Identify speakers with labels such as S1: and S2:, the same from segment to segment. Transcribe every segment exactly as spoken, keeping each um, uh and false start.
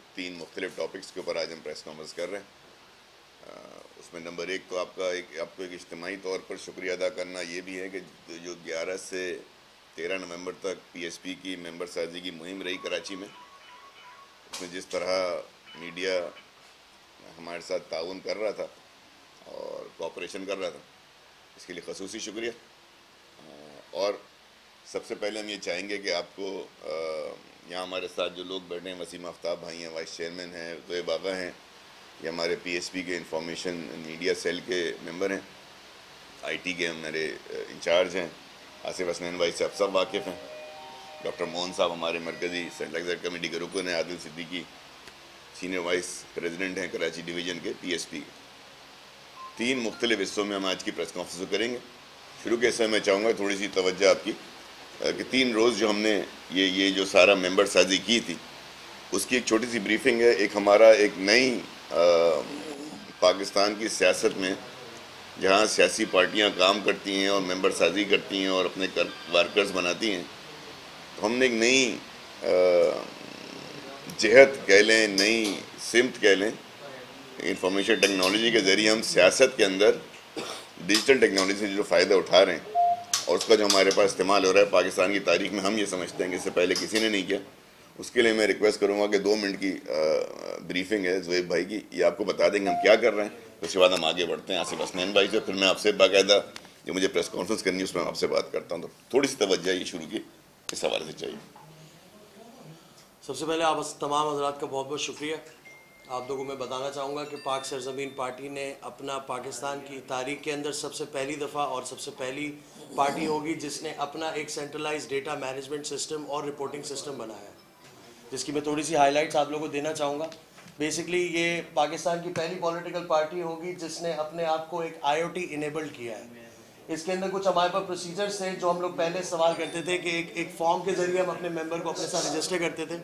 S1: तीन मुख्तलिफ टॉपिक्स के ऊपर आज हम प्रेस कॉन्फ्रेंस कर रहे हैं। उसमें नंबर एक तो आपका एक आपको एक इज्तिमाई तौर पर शुक्रिया अदा करना ये भी है कि जो ग्यारह से तेरह नवंबर तक पीएसपी की मेंबर साजी की मुहिम रही कराची में, उसमें जिस तरह मीडिया हमारे साथ ताउन कर रहा था और कोऑपरेशन कर रहा था, इसके लिए खसूसी शुक्रिया। और सबसे पहले हम ये चाहेंगे कि आपको यहाँ हमारे साथ जो लोग बैठे हैं, वसीम आफ्ताब भाई हैं, वाइस चेयरमैन हैं, तो बाबा हैं, ये हमारे पीएसपी के इंफॉर्मेशन मीडिया सेल के मेंबर हैं, आईटी के हमारे इंचार्ज हैं, आसिफ हसनैन भाई से आप सब वाकिफ़ हैं, डॉक्टर मोहन साहब हमारे मरकज़ी सेंट्रल एग्जीक्यूटिव कमेटी के रुकन हैं, Adil Siddiqui senior vice president हैं कराची डिवीज़न के पीएसपी के। तीन मुख्तलिफ हिस्सों में हम आज की प्रेस कॉन्फ्रेंस करेंगे। शुरू के हिस्से में चाहूँगा थोड़ी सी तवज्जो आपकी कि तीन रोज़ जो हमने ये ये जो सारा मेंबर साजी की थी, उसकी एक छोटी सी ब्रीफिंग है। एक हमारा एक नई पाकिस्तान की सियासत में जहाँ सियासी पार्टियाँ काम करती हैं और मेंबर साजी करती हैं और अपने कर वर्कर्स बनाती हैं, तो हमने एक नई जहत कह लें, नई सिमत कह लें, इंफॉर्मेशन टेक्नोलॉजी के ज़रिए हम सियासत के अंदर डिजिटल टेक्नोलॉजी से जो फ़ायदा उठा रहे हैं और उसका जो हमारे पास इस्तेमाल हो रहा है पाकिस्तान की तारीख में, हम ये समझते हैं कि इससे पहले किसी ने नहीं किया। उसके लिए मैं रिक्वेस्ट करूँगा कि दो मिनट की ब्रीफिंग है ज़ुएब भाई की, ये आपको बता देंगे हम क्या कर रहे हैं। उसके बाद हम आगे बढ़ते हैं आसिफ हसनैन भाई से, फिर मैं आपसे बाकायदा जो मुझे प्रेस कॉन्फ्रेंस करनी है उसमें आपसे बात करता हूँ। तो थोड़ी सी तवज्जो ये शुरू की इस हवाले से चाहिए।
S2: सबसे पहले आप तमाम हज़रात का बहुत बहुत शुक्रिया। आप लोगों को मैं बताना चाहूँगा कि पाक सरज़मीन पार्टी ने अपना पाकिस्तान की तारीख के अंदर सबसे पहली दफ़ा और सबसे पहली पार्टी होगी जिसने अपना एक सेंट्रलाइज डेटा मैनेजमेंट सिस्टम और रिपोर्टिंग सिस्टम बनाया है, जिसकी मैं थोड़ी सी हाइलाइट्स आप लोगों को देना चाहूँगा। बेसिकली ये पाकिस्तान की पहली पॉलिटिकल पार्टी होगी जिसने अपने आप को एक आई ओ टी इनेबल्ड किया है। इसके अंदर कुछ हमारे पास प्रोसीजर्स थे जो हम लोग पहले इस्तेमाल करते थे कि एक एक फॉर्म के ज़रिए हम अपने मेंबर को अपने साथ रजिस्टर करते थे,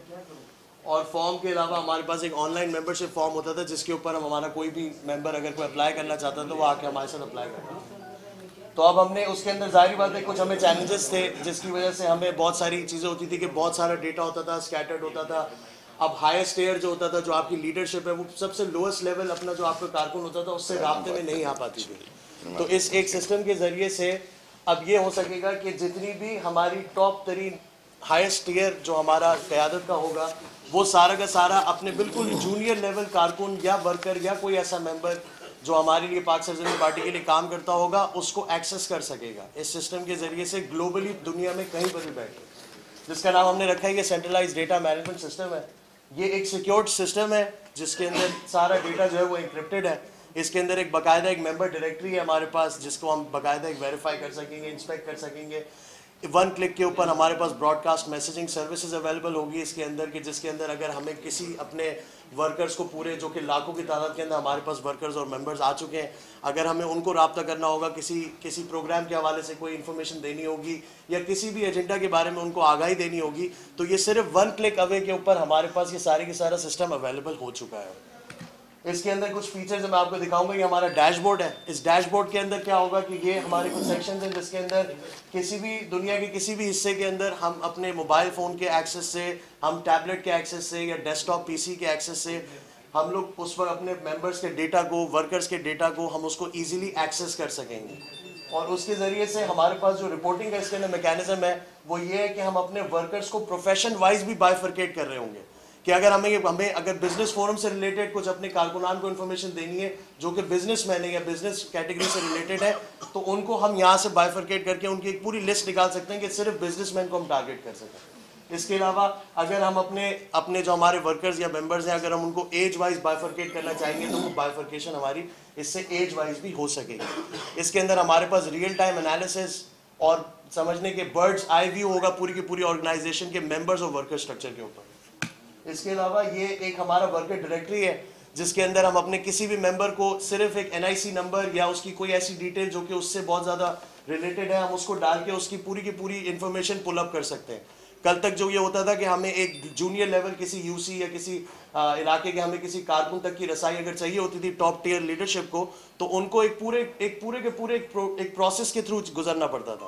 S2: और फॉर्म के अलावा हमारे पास एक ऑनलाइन मेंबरशिप फॉर्म होता था जिसके ऊपर हम हमारा कोई भी मेंबर अगर कोई अप्लाई करना चाहता था तो वो आके हमारे साथ अप्लाई करता। तो अब हमने उसके अंदर जाहिर बात है कुछ हमें चैलेंजेस थे जिसकी वजह से हमें बहुत सारी चीज़ें होती थी कि बहुत सारा डेटा होता था, स्कैटर्ड होता था। अब हाईएस्ट टेयर जो होता था, जो आपकी लीडरशिप है, वो सबसे लोएस्ट लेवल अपना जो आपका कारकुन होता था उससे राब्ते में नहीं आ पाती थी। तो इस एक सिस्टम के ज़रिए से अब ये हो सकेगा कि जितनी भी हमारी टॉप तरीन हाईएस्ट टीयर जो हमारा क़यादत का होगा, वो सारा का सारा अपने बिल्कुल जूनियर लेवल कारकुन या वर्कर या कोई ऐसा मेंबर जो हमारे लिए पाक सरज़मीन पार्टी के लिए काम करता होगा उसको एक्सेस कर सकेगा इस सिस्टम के ज़रिए से ग्लोबली दुनिया में कहीं पर भी बैठे, जिसका नाम हमने रखा है ये सेंट्रलाइज डेटा मैनेजमेंट सिस्टम है। ये एक सिक्योर्ड सिस्टम है जिसके अंदर सारा डेटा जो है वो इंक्रिप्टेड है। इसके अंदर एक बाकायदा एक मेंबर डायरेक्टरी है हमारे पास जिसको हम बाकायदा एक वेरीफाई कर सकेंगे, इंस्पेक्ट कर सकेंगे। वन क्लिक के ऊपर हमारे पास ब्रॉडकास्ट मैसेजिंग सर्विसेज अवेलेबल होगी इसके अंदर, कि जिसके अंदर अगर हमें किसी अपने वर्कर्स को पूरे जो कि लाखों की तादाद के अंदर हमारे पास वर्कर्स और मेंबर्स आ चुके हैं, अगर हमें उनको रब्ता करना होगा, किसी किसी प्रोग्राम के हवाले से कोई इन्फॉर्मेशन देनी होगी या किसी भी एजेंडा के बारे में उनको आगाही देनी होगी, तो ये सिर्फ वन क्लिक अवे के ऊपर हमारे पास ये सारे के सारा सिस्टम अवेलेबल हो चुका है। इसके अंदर कुछ फीचर्स मैं आपको दिखाऊंगा। ये हमारा डैशबोर्ड है। इस डैशबोर्ड के अंदर क्या होगा कि ये हमारे कुछ सेक्शंस हैं जिसके अंदर किसी भी दुनिया के किसी भी हिस्से के अंदर हम अपने मोबाइल फ़ोन के एक्सेस से, हम टैबलेट के एक्सेस से या डेस्कटॉप पीसी के एक्सेस से हम लोग उस पर अपने मेंबर्स के डेटा को, वर्कर्स के डेटा को हम उसको ईजिली एक्सेस कर सकेंगे। और उसके ज़रिए से हमारे पास जो रिपोर्टिंग का इसके अंदर मैकेनिज्म है वो ये है कि हम अपने वर्कर्स को प्रोफेशन वाइज भी बाइफरकेट कर रहे होंगे कि अगर हमें हमें अगर बिजनेस फोरम से रिलेटेड कुछ अपने कारकुनान को इन्फॉर्मेशन देनी है जो कि बिजनेसमैन है या बिजनेस कैटेगरी से रिलेटेड है, तो उनको हम यहाँ से बाइफरकेट करके उनकी एक पूरी लिस्ट निकाल सकते हैं कि सिर्फ बिजनेसमैन को हम टारगेट कर सकें। इसके अलावा अगर हम अपने अपने जो हमारे वर्कर्स या मेंबर्स हैं, अगर हम उनको एज वाइज बाइफरकेट करना चाहेंगे तो वो बाइफरकेशन हमारी इससे एज वाइज भी हो सकेगी। इसके अंदर हमारे पास रियल टाइम एनालिसिस और समझने के बर्ड्स आई व्यू होगा पूरी की पूरी ऑर्गेनाइजेशन के मेंबर्स और वर्कर स्ट्रक्चर के ऊपर। इसके अलावा ये एक हमारा वर्कर डायरेक्टरी है जिसके अंदर हम अपने किसी भी मेंबर को सिर्फ एक एन आई सी नंबर या उसकी कोई ऐसी डिटेल जो कि उससे बहुत ज़्यादा रिलेटेड है, हम उसको डाल के उसकी पूरी की पूरी इन्फॉर्मेशन पुल अप कर सकते हैं। कल तक जो ये होता था कि हमें एक जूनियर लेवल किसी यूसी या किसी इलाके के हमें किसी कारकुन तक की रसाई अगर चाहिए होती थी टॉप टियर लीडरशिप को, तो उनको एक पूरे एक पूरे के पूरे एक, प्रो, एक प्रोसेस के थ्रू गुजरना पड़ता था।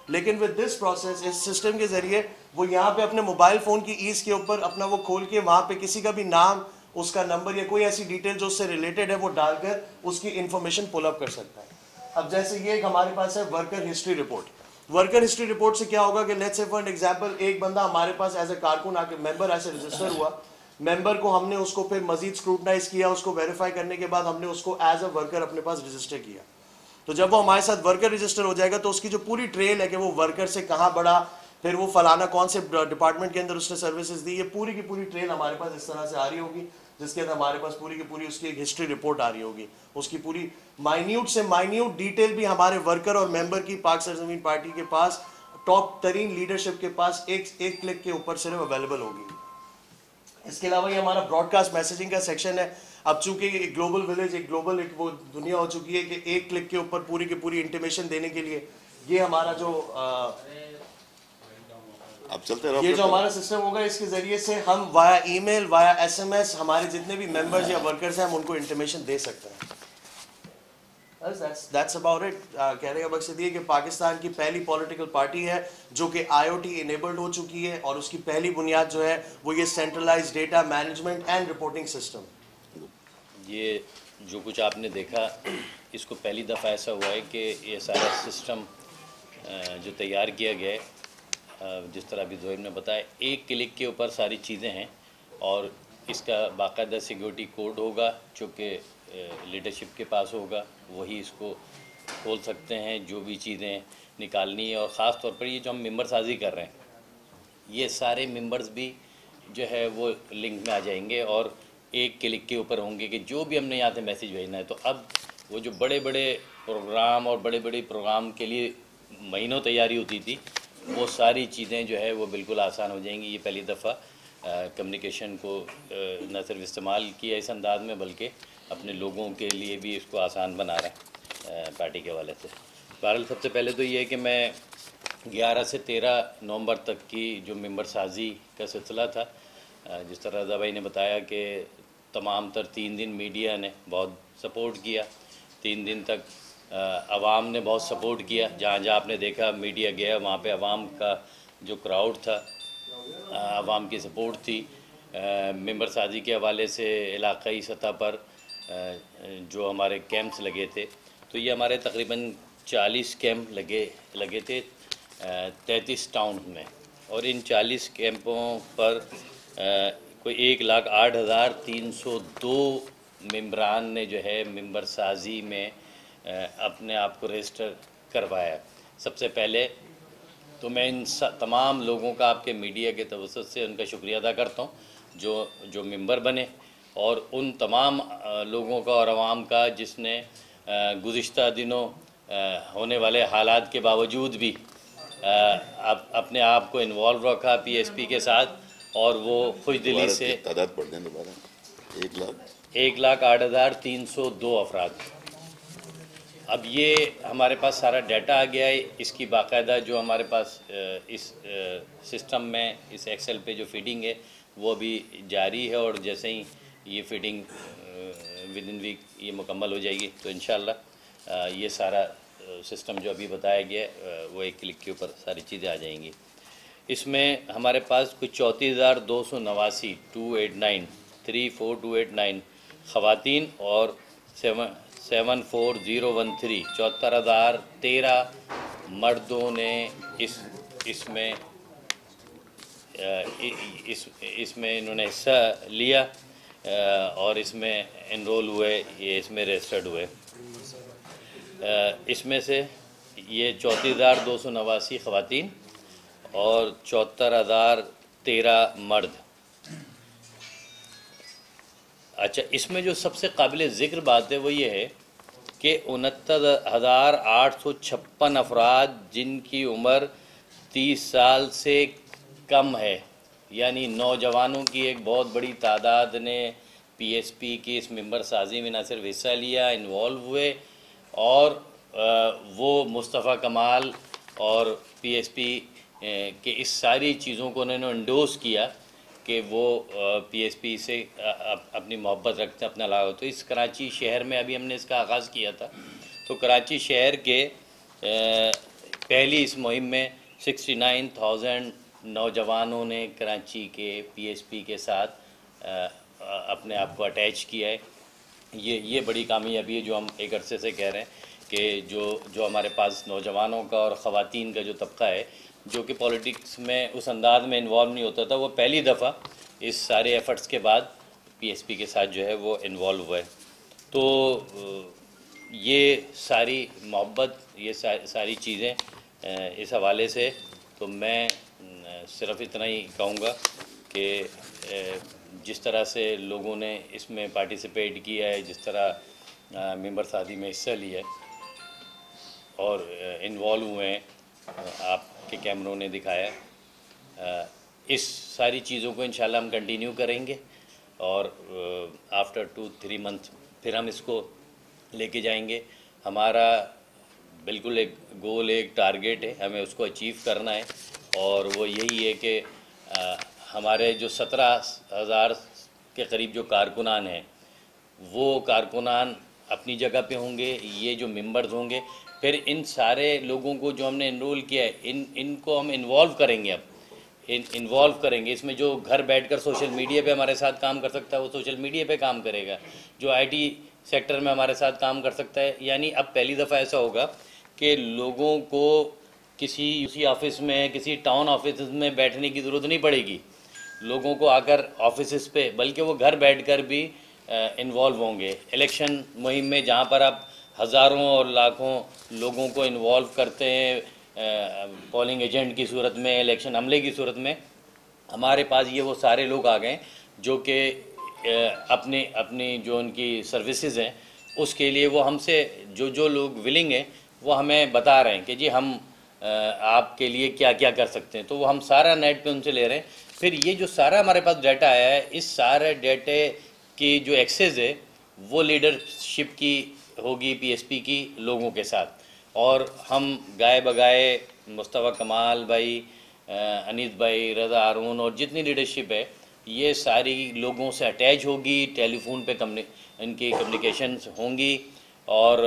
S2: लेकिन विद दिस प्रोसेस, इस सिस्टम के ज़रिए वो यहाँ पे अपने मोबाइल फ़ोन की ईज़ के ऊपर अपना वो खोल के वहाँ पे किसी का भी नाम, उसका नंबर या कोई ऐसी डिटेल जो उससे रिलेटेड है वो डालकर उसकी इन्फॉर्मेशन पुल अप कर सकता है। अब जैसे ये एक हमारे पास है worker history report. Worker history report से क्या होगा कि लेट्स से फॉर एग्जांपल एक बंदा हमारे पास एज ए कारकुन आके मेंबर ऐसे रजिस्टर हुआ, मेंबर को हमने उसको फिर मजीद स्क्रूटनाइज किया, उसको वेरीफाई करने के बाद हमने उसको एज अ वर्कर अपने पास रजिस्टर किया। तो जब वो हमारे साथ वर्कर रजिस्टर हो जाएगा तो उसकी जो पूरी ट्रेल है कि वो वर्कर से कहाँ बढ़ा, फिर वो फलाना कौन से डिपार्टमेंट के अंदर उसने सर्विसेज दी, ये पूरी की पूरी ट्रेल हमारे पास इस तरह से आ रही होगी, जिसके अंदर हमारे पास पूरी की पूरी उसकी एक हिस्ट्री रिपोर्ट आ रही होगी। उसकी पूरी माइन्यूट से माइन्यूट डिटेल भी हमारे वर्कर और मेंबर की पाक सरजमीन पार्टी के पास, टॉप तरीन लीडरशिप के पास एक एक क्लिक के ऊपर सिर्फ अवेलेबल होगी। इसके अलावा ये हमारा ब्रॉडकास्ट मैसेजिंग का सेक्शन है। अब चूंकि एक ग्लोबल विलेज, एक ग्लोबल एक वो दुनिया हो चुकी है कि एक क्लिक के ऊपर पूरी की पूरी इंटीमेशन देने के लिए ये हमारा जो आ,
S1: आप चलते रहो,
S2: ये जो हमारा सिस्टम होगा, इसके जरिए से हम वाया ईमेल, वाया एसएमएस हमारे जितने भी मेंबर्स या वर्कर्स हैं हम उनको इंटीमेशन दे सकते हैं। That's about it. कहने का मकसद ये कि पाकिस्तान की पहली पॉलिटिकल पार्टी है जो कि आईओटी इनेबल्ड हो चुकी है और उसकी पहली बुनियाद जो है वो ये centralised data management and reporting system.
S3: ये जो कुछ आपने देखा, इसको पहली दफ़ा ऐसा हुआ है कि ये सारा सिस्टम जो तैयार किया गया है, जिस तरह अभी ज़ोहिब ने बताया, एक क्लिक के ऊपर सारी चीज़ें हैं और इसका बाकायदा सिक्योरिटी कोड होगा जो कि लीडरशिप के पास होगा, वही इसको खोल सकते हैं जो भी चीज़ें निकालनी है। और ख़ास तौर पर ये जो हम मेंबर साजी कर रहे हैं, ये सारे मेंबर्स भी जो है वो लिंक में आ जाएंगे और एक क्लिक के ऊपर होंगे कि जो भी हमने यहाँ से मैसेज भेजना है। तो अब वो जो बड़े बड़े प्रोग्राम और बड़े बड़े प्रोग्राम के लिए महीनों तैयारी होती थी, वो सारी चीज़ें जो है वो बिल्कुल आसान हो जाएंगी। ये पहली दफ़ा कम्युनिकेशन को न सिर्फ इस्तेमाल किया इस अंदाज में, बल्कि अपने लोगों के लिए भी इसको आसान बना रहे हैं पार्टी के हवाले से। बहरहाल सबसे पहले तो ये है कि मैं ग्यारह से तेरह नवंबर तक की जो मेंबर साजी का सिलसिला था, जिस तरह रज़ा भाई ने बताया कि तमाम तर तीन दिन मीडिया ने बहुत सपोर्ट किया, तीन दिन तक आवाम ने बहुत सपोर्ट किया। जहाँ जहाँ आपने देखा मीडिया गया, वहाँ पे आवाम का जो क्राउड था, आवाम की सपोर्ट थी। मेंबर साजी के हवाले से इलाक़ाई सतह पर जो हमारे कैंप्स लगे थे, तो ये हमारे तकरीबन चालीस कैंप लगे लगे थे तैंतीस टाउन में, और इन चालीस कैंपों पर कोई एक लाख आठ हज़ार तीन सौ दो मेम्बरान ने जो है मेंबर साजी में अपने आप को रजिस्टर करवाया। सबसे पहले तो मैं इन तमाम लोगों का आपके मीडिया के तवज्जुह से उनका शुक्रिया अदा करता हूँ जो जो मेंबर बने, और उन तमाम लोगों का और आवाम का जिसने गुज़िश्ता दिनों होने वाले हालात के बावजूद भी अप, अपने आप को इन्वॉल्व रखा पीएसपी के साथ, और वो खुशदिली से
S1: तादाद पढ़ दें दोबारा, एक लाख
S3: एक लाख आठ हज़ार तीन सौ दो अफराद। अब ये हमारे पास सारा डाटा आ गया है, इसकी बाकायदा जो हमारे पास इस सिस्टम में इस एक्सेल पे जो फीडिंग है वो अभी जारी है, और जैसे ही ये फीडिंग विद इन वीक ये मुकम्मल हो जाएगी तो इंशाल्लाह ये सारा सिस्टम जो अभी बताया गया है वो एक क्लिक के ऊपर सारी चीज़ें आ जाएंगी। इसमें हमारे पास कुछ चौंतीस हज़ार दो सौ नवासी two eight nine three four two eight nine ख़वातीन और seven seven four zero one three चौहत्तर हज़ार तेरह मर्दों ने इस इसमें इस इसमें इन्होंने हिस्सा लिया और इसमें इनरोल हुए, ये इसमें रजिस्टर्ड हुए। इसमें से ये चौंतीस हज़ार दो सौ नवासी ख़वातीन और चौहत्तर हज़ार तेरह मर्द। अच्छा, इसमें जो सबसे काबिल ज़िक्र बात है वो ये है कि उनहत्तर हज़ार आठ सौ छप्पन अफराद जिनकी उम्र तीस साल से कम है, यानी नौजवानों की एक बहुत बड़ी तादाद ने पीएसपी की इस मेंबर साजी में न सिर्फ हिस्सा लिया, इन्वॉल्व हुए, और वो मुस्तफ़ा कमाल और पीएसपी के इस सारी चीज़ों को उन्होंने इंडोर्स किया कि वो पीएसपी से अपनी मोहब्बत रखते हैं, अपना लगाव। तो इस कराची शहर में अभी हमने इसका आगाज़ किया था, तो कराची शहर के पहली इस मुहिम में सिक्सटी नाइन थाउजेंड नौजवानों ने कराची के पीएसपी के साथ अपने आप को अटैच किया है। ये ये बड़ी कामयाबी है जो हम एक अरसे से कह रहे हैं कि जो जो हमारे पास नौजवानों का और ख़वातीन का जो तबका है जो कि पॉलिटिक्स में उस अंदाज में इन्वॉल्व नहीं होता था, वो पहली दफ़ा इस सारे एफ़र्ट्स के बाद पीएसपी के साथ जो है वो इन्वॉल्व हुआ है। तो ये सारी मोहब्बत, ये सा, सारी चीज़ें इस हवाले से तो मैं सिर्फ़ इतना ही कहूँगा कि जिस तरह से लोगों ने इसमें पार्टिसिपेट किया है, जिस तरह मेंबर शादी में हिस्सा लिया है और इन्वॉल्व हुए हैं, आपके कैमरों ने दिखाया, इस सारी चीज़ों को इंशाल्लाह हम कंटिन्यू करेंगे और आफ्टर टू थ्री मंथ फिर हम इसको लेके जाएंगे। हमारा बिल्कुल एक गोल, एक टारगेट है, हमें उसको अचीव करना है और वो यही है कि हमारे जो सत्रह हज़ार के करीब जो कारकुनान हैं वो कारकुनान अपनी जगह पे होंगे, ये जो मेंबर्स होंगे, फिर इन सारे लोगों को जो हमने इनरोल किया है इन इनको हम इन्वॉल्व करेंगे। अब इन इन्वॉल्व करेंगे इसमें। जो घर बैठकर सोशल मीडिया पे हमारे साथ काम कर सकता है वो सोशल मीडिया पे काम करेगा, जो आईटी सेक्टर में हमारे साथ काम कर सकता है। यानी अब पहली दफ़ा ऐसा होगा कि लोगों को किसी उसी ऑफिस में, किसी टाउन ऑफिस में बैठने की ज़रूरत नहीं पड़ेगी लोगों को आकर ऑफिस पे, बल्कि वो घर बैठकर भी इन्वॉल्व होंगे इलेक्शन मुहिम में, जहाँ पर आप हज़ारों और लाखों लोगों को इन्वॉल्व करते हैं पोलिंग एजेंट की सूरत में, इलेक्शन अमले की सूरत में। हमारे पास ये वो सारे लोग आ गए जो कि अपनी अपनी जो उनकी सर्विसेज हैं उसके लिए वो हमसे जो जो लोग विलिंग हैं वो हमें बता रहे हैं कि जी हम आपके लिए क्या क्या कर सकते हैं। तो वो हम सारा नेट पे उनसे ले रहे हैं। फिर ये जो सारा हमारे पास डाटा आया है, इस सारे डाटे की जो एक्सेस है वो लीडरशिप की होगी पीएसपी की लोगों के साथ, और हम गाए बगाए मुस्तफ़ा, कमाल भाई, अनीस भाई, रज़ा हारून और जितनी लीडरशिप है ये सारी लोगों से अटैच होगी, टेलीफोन पे कम्युनि इनकी कम्युनिकेशंस होंगी और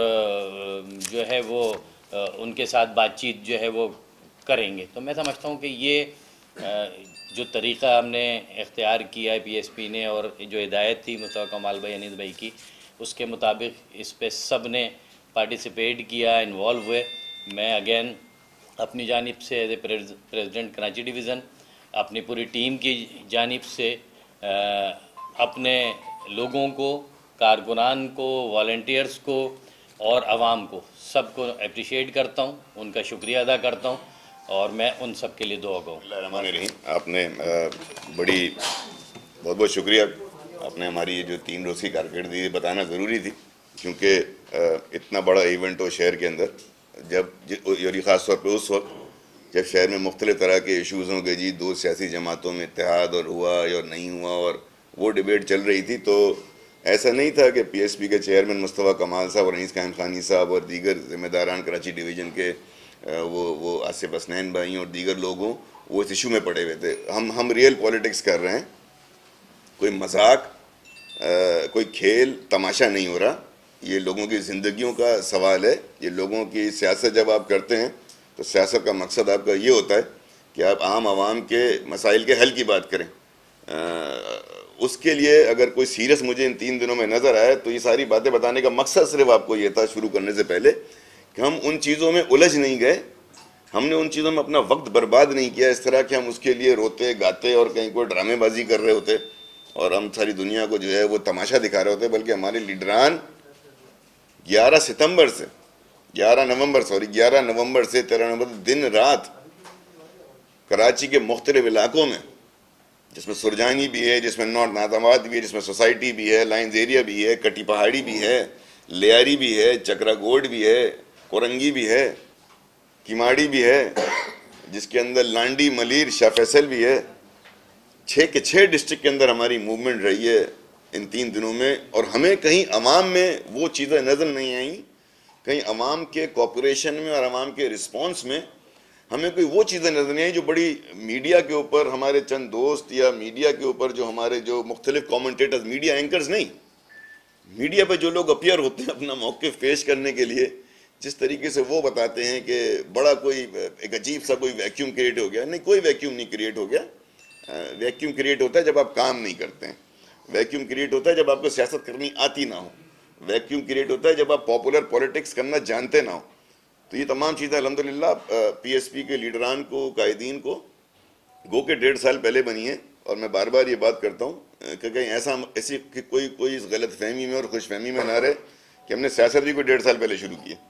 S3: जो है वो उनके साथ बातचीत जो है वो करेंगे। तो मैं समझता हूँ कि ये जो तरीक़ा हमने इख्तियार किया है पीएसपी ने और जो हिदायत थी मुस्तफ़ा, कमाल भाई, अनीस भाई की, उसके मुताबिक इस पे सब ने पार्टिसिपेट किया, इन्वॉल्व हुए। मैं अगेन अपनी जानिब से as a president Karachi division, अपनी पूरी टीम की जानिब से अपने लोगों को, कारकुनान को, वॉलंटियर्स को और आवाम को सबको अप्रिशिएट करता हूँ, उनका शुक्रिया अदा करता हूँ और मैं उन सब के लिए दुआ करूँ।
S1: आपने बड़ी बहुत बहुत शुक्रिया। आपने हमारी ये जो तीन रोज़ की कारकर्दगी बताना ज़रूरी थी, क्योंकि इतना बड़ा इवेंट हो शहर के अंदर, जब और ख़ास तौर पे उस वक्त जब शहर में मुख्तलिफ़ तरह के इशूज़ होंगे, जी दो सियासी जमातों में इत्तेहाद और हुआ या नहीं हुआ, और वो डिबेट चल रही थी। तो ऐसा नहीं था कि पीएसपी के चेयरमैन मुस्तफ़ा, कमाल साहब और अनीस खानी साहब और दीगर ज़िम्मेदारान कराची डिवीज़न के वो वो आसिफ हसनैन भाई और दीगर लोगों वो इस इशू में पड़े हुए थे। हम हम रियल पॉलिटिक्स कर रहे हैं, कोई मजाक, कोई खेल तमाशा नहीं हो रहा। ये लोगों की ज़िंदगियों का सवाल है। ये लोगों की सियासत जब आप करते हैं तो सियासत का मकसद आपका ये होता है कि आप आम आवाम के मसाइल के हल की बात करें। आ, उसके लिए अगर कोई सीरियस मुझे इन तीन दिनों में नज़र आया तो ये सारी बातें बताने का मकसद सिर्फ आपको ये था शुरू करने से पहले कि हम उन चीज़ों में उलझ नहीं गए, हमने उन चीज़ों में अपना वक्त बर्बाद नहीं किया इस तरह कि हम उसके लिए रोते गाते और कहीं कोई ड्रामेबाजी कर रहे होते और हम सारी दुनिया को जो है वो तमाशा दिखा रहे होते। बल्कि हमारे लीडरान ग्यारह सितंबर से ग्यारह नवंबर सॉरी ग्यारह नवंबर से तेरह नवंबर दिन रात कराची के मुख्तलिफ इलाकों में, जिसमें सुरजानी भी है, जिसमें नॉर्थ नाजाबाद भी है, जिसमें सोसाइटी भी है, लाइन्स एरिया भी है, कटी पहाड़ी भी है, लियारी भी है, चक्रा गोड भी है, कोरंगी भी है, किमाड़ी भी है, जिसके अंदर लांडी, मलीर, शाह फैसल भी है। छः के छः डिस्ट्रिक्ट के अंदर हमारी मूवमेंट रही है इन तीन दिनों में, और हमें कहीं अवाम में वो चीज़ें नज़र नहीं आई, कहीं अवाम के कॉपरेशन में और अवाम के रिस्पॉन्स में हमें कोई वो चीज़ें नज़र नहीं आई जो बड़ी मीडिया के ऊपर हमारे चंद दोस्त या मीडिया के ऊपर जो हमारे जो मुख्तलिफ कॉमेंटेटर्स, मीडिया एंकर्स नहीं, मीडिया पे जो लोग अपीयर होते हैं अपना मौक़िफ़ पेश करने के लिए, जिस तरीके से वो बताते हैं कि बड़ा कोई एक अजीब सा कोई वैक्यूम क्रिएट हो गया, नहीं, कोई वैक्यूम नहीं क्रिएट हो गया। वैक्यूम क्रिएट होता है जब आप काम नहीं करते हैं, वैक्यूम क्रिएट होता है जब आपको सियासत करनी आती ना हो, वैक्यूम क्रिएट होता है जब आप पॉपुलर पॉलिटिक्स करना जानते ना हो। तो ये तमाम चीज़ें अल्हम्दुलिल्लाह पीएसपी के लीडरान को, कायदीन को गो के डेढ़ साल पहले बनी है। और मैं बार बार ये बात करता हूँ कि कहीं ऐसा ऐसी कि कोई कोई इस गलत फहमी में और खुशफहमी में ना रहे कि हमने सियासत भी कोई डेढ़ साल पहले शुरू की है।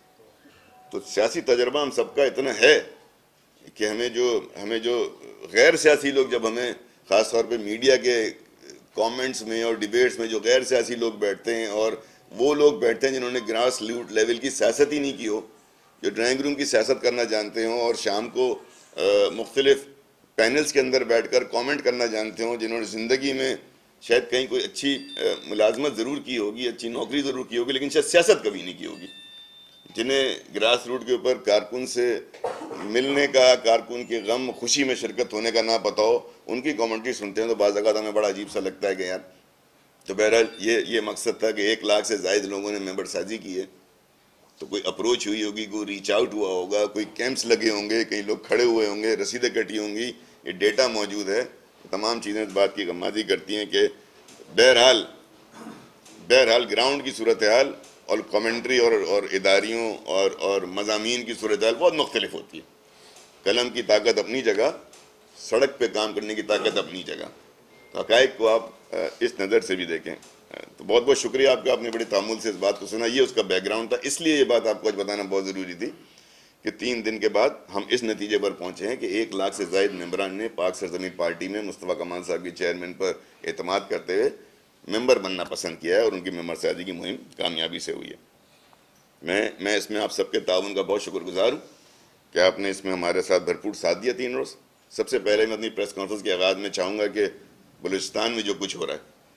S1: तो सियासी तजर्बा हम सबका इतना है कि हमें जो हमें जो गैर सियासी लोग, जब हमें ख़ास तौर पे मीडिया के कमेंट्स में और डिबेट्स में जो गैर सियासी लोग बैठते हैं, और वो लोग बैठते हैं जिन्होंने ग्रास रूट लेवल की सियासत ही नहीं की हो, जो ड्राइंग रूम की सियासत करना जानते हों और शाम को मुख्तलिफ पैनल्स के अंदर बैठकर कमेंट करना जानते हों, जिन्होंने ज़िंदगी में शायद कहीं कोई अच्छी मुलाजमत ज़रूर की होगी, अच्छी नौकरी ज़रूर की होगी, लेकिन शायद सियासत कभी नहीं की होगी, जिन्हें ग्रास रूट के ऊपर कारकुन से मिलने का, कारकुन के गम खुशी में शिरकत होने का ना पता हो, उनकी कमेंट्री सुनते हैं तो बाज़ औक़ात हमें बड़ा अजीब सा लगता है कि यार। तो बहरहाल ये ये मकसद था कि एक लाख से ज़ायद लोगों ने मेंबर साजी की है, तो कोई अप्रोच हुई होगी, कोई रीच आउट हुआ होगा, कोई कैंप्स लगे होंगे, कई लोग खड़े हुए होंगे, रसीदें कटी होंगी, ये डेटा मौजूद है। तमाम चीज़ें इस बात की गम्माज़ी करती हैं कि बहरहाल बहरहाल ग्राउंड की सूरत हाल और कमेंट्री और और इदारियों और और मज़ामीन की सूरत हाल बहुत मुख्तलिफ होती है। कलम की ताकत अपनी जगह, सड़क पे काम करने की ताकत अपनी जगह। तो हक़ाइक़ को आप इस नज़र से भी देखें। तो बहुत बहुत शुक्रिया आपका, आपने बड़े तामुल से इस बात को सुना। ये उसका बैकग्राउंड था, इसलिए ये बात आपको आज बताना बहुत ज़रूरी थी कि तीन दिन के बाद हम इस नतीजे पर पहुँचे हैं कि एक लाख से ज़ायद मेंबरान ने पाक सरज़मीन पार्टी में मुस्तफ़ा कमाल साहब की चेयरमैन पर एतमाद करते हुए मेंबर बनना पसंद किया है और उनकी मेंबर साजी की मुहिम कामयाबी से हुई है। मैं मैं इसमें आप सबके ताउन का बहुत शुक्रगुजार हूँ कि आपने इसमें हमारे साथ भरपूर साथ दिया तीन रोज़। सबसे पहले मैं अपनी प्रेस कॉन्फ्रेंस के आगाज़ में चाहूँगा कि बलूचिस्तान में जो कुछ हो रहा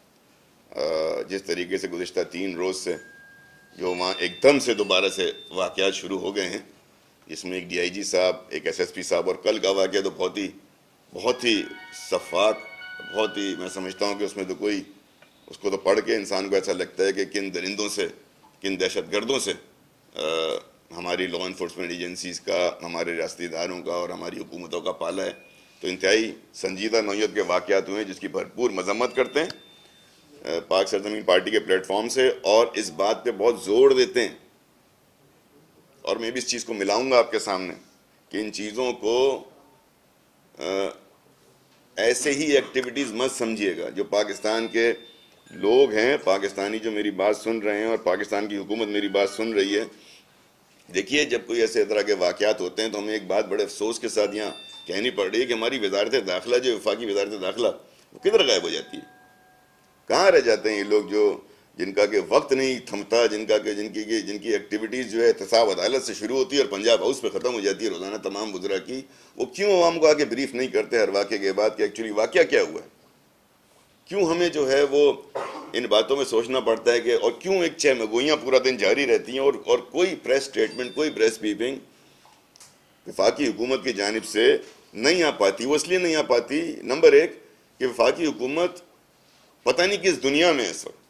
S1: है, जिस तरीके से गुज़िश्ता तीन रोज़ से जो वहाँ एकदम से दोबारा से वाक़यात शुरू हो गए हैं, जिसमें एक डी आई जी साहब, एक एस एस पी साहब, और कल का वाक़या तो बहुत ही बहुत ही शफ़ाफ़, बहुत ही, मैं समझता हूँ कि उसमें तो कोई, उसको तो पढ़ के इंसान को ऐसा लगता है कि किन दरिंदों से, किन दहशत गर्दों से आ, हमारी लॉ इन्फोर्समेंट एजेंसीज़ का, हमारे रियासती इदारों का और हमारी हुकूमतों का पाला है। तो इंतहाई संजीदा नौयत के वाक़यात हुए जिसकी भरपूर मजम्मत करते हैं पाक सरज़मीन पार्टी के प्लेटफॉर्म से, और इस बात पे बहुत ज़ोर देते हैं, और मैं भी इस चीज़ को मिलाऊंगा आपके सामने कि इन चीज़ों को आ, ऐसे ही एक्टिविटीज़ मत समझिएगा। जो पाकिस्तान के लोग हैं, पाकिस्तानी जो मेरी बात सुन रहे हैं और पाकिस्तान की हुकूमत मेरी बात सुन रही है, देखिए जब कोई ऐसे तरह के वाक़यात होते हैं तो हमें एक बात बड़े अफसोस के साथ यहाँ कहनी पड़ रही है कि हमारी वजारत दाखिला, जो वफाकी वजारत दाखिला, वो किधर गायब हो जाती है। कहाँ रह जाते हैं ये लोग जो जिनका के वक्त नहीं थमता, जिनका के जिनकी की जिनकी एक्टिविटीज़ जो है एहतसाब अदालत से शुरू होती है और पंजाब हाउस पे ख़त्म हो जाती है रोज़ाना तमाम वज़रा की। वो क्यों अवाम को आके ब्रीफ नहीं करते हर वाक़े के बाद कि एक्चुअली वाक़या क्या हुआ है? क्यों हमें जो है वो इन बातों में सोचना पड़ता है कि, और क्यों एक चहमगोइयाँ पूरा दिन जारी रहती हैं और और कोई प्रेस स्टेटमेंट, कोई प्रेस ब्रीफिंग वफाकी हुकूमत की जानिब से नहीं आ पाती। वो इसलिए नहीं आ पाती, नंबर एक, कि वफाकी हुकूमत पता नहीं किस दुनिया में है। इस वक्त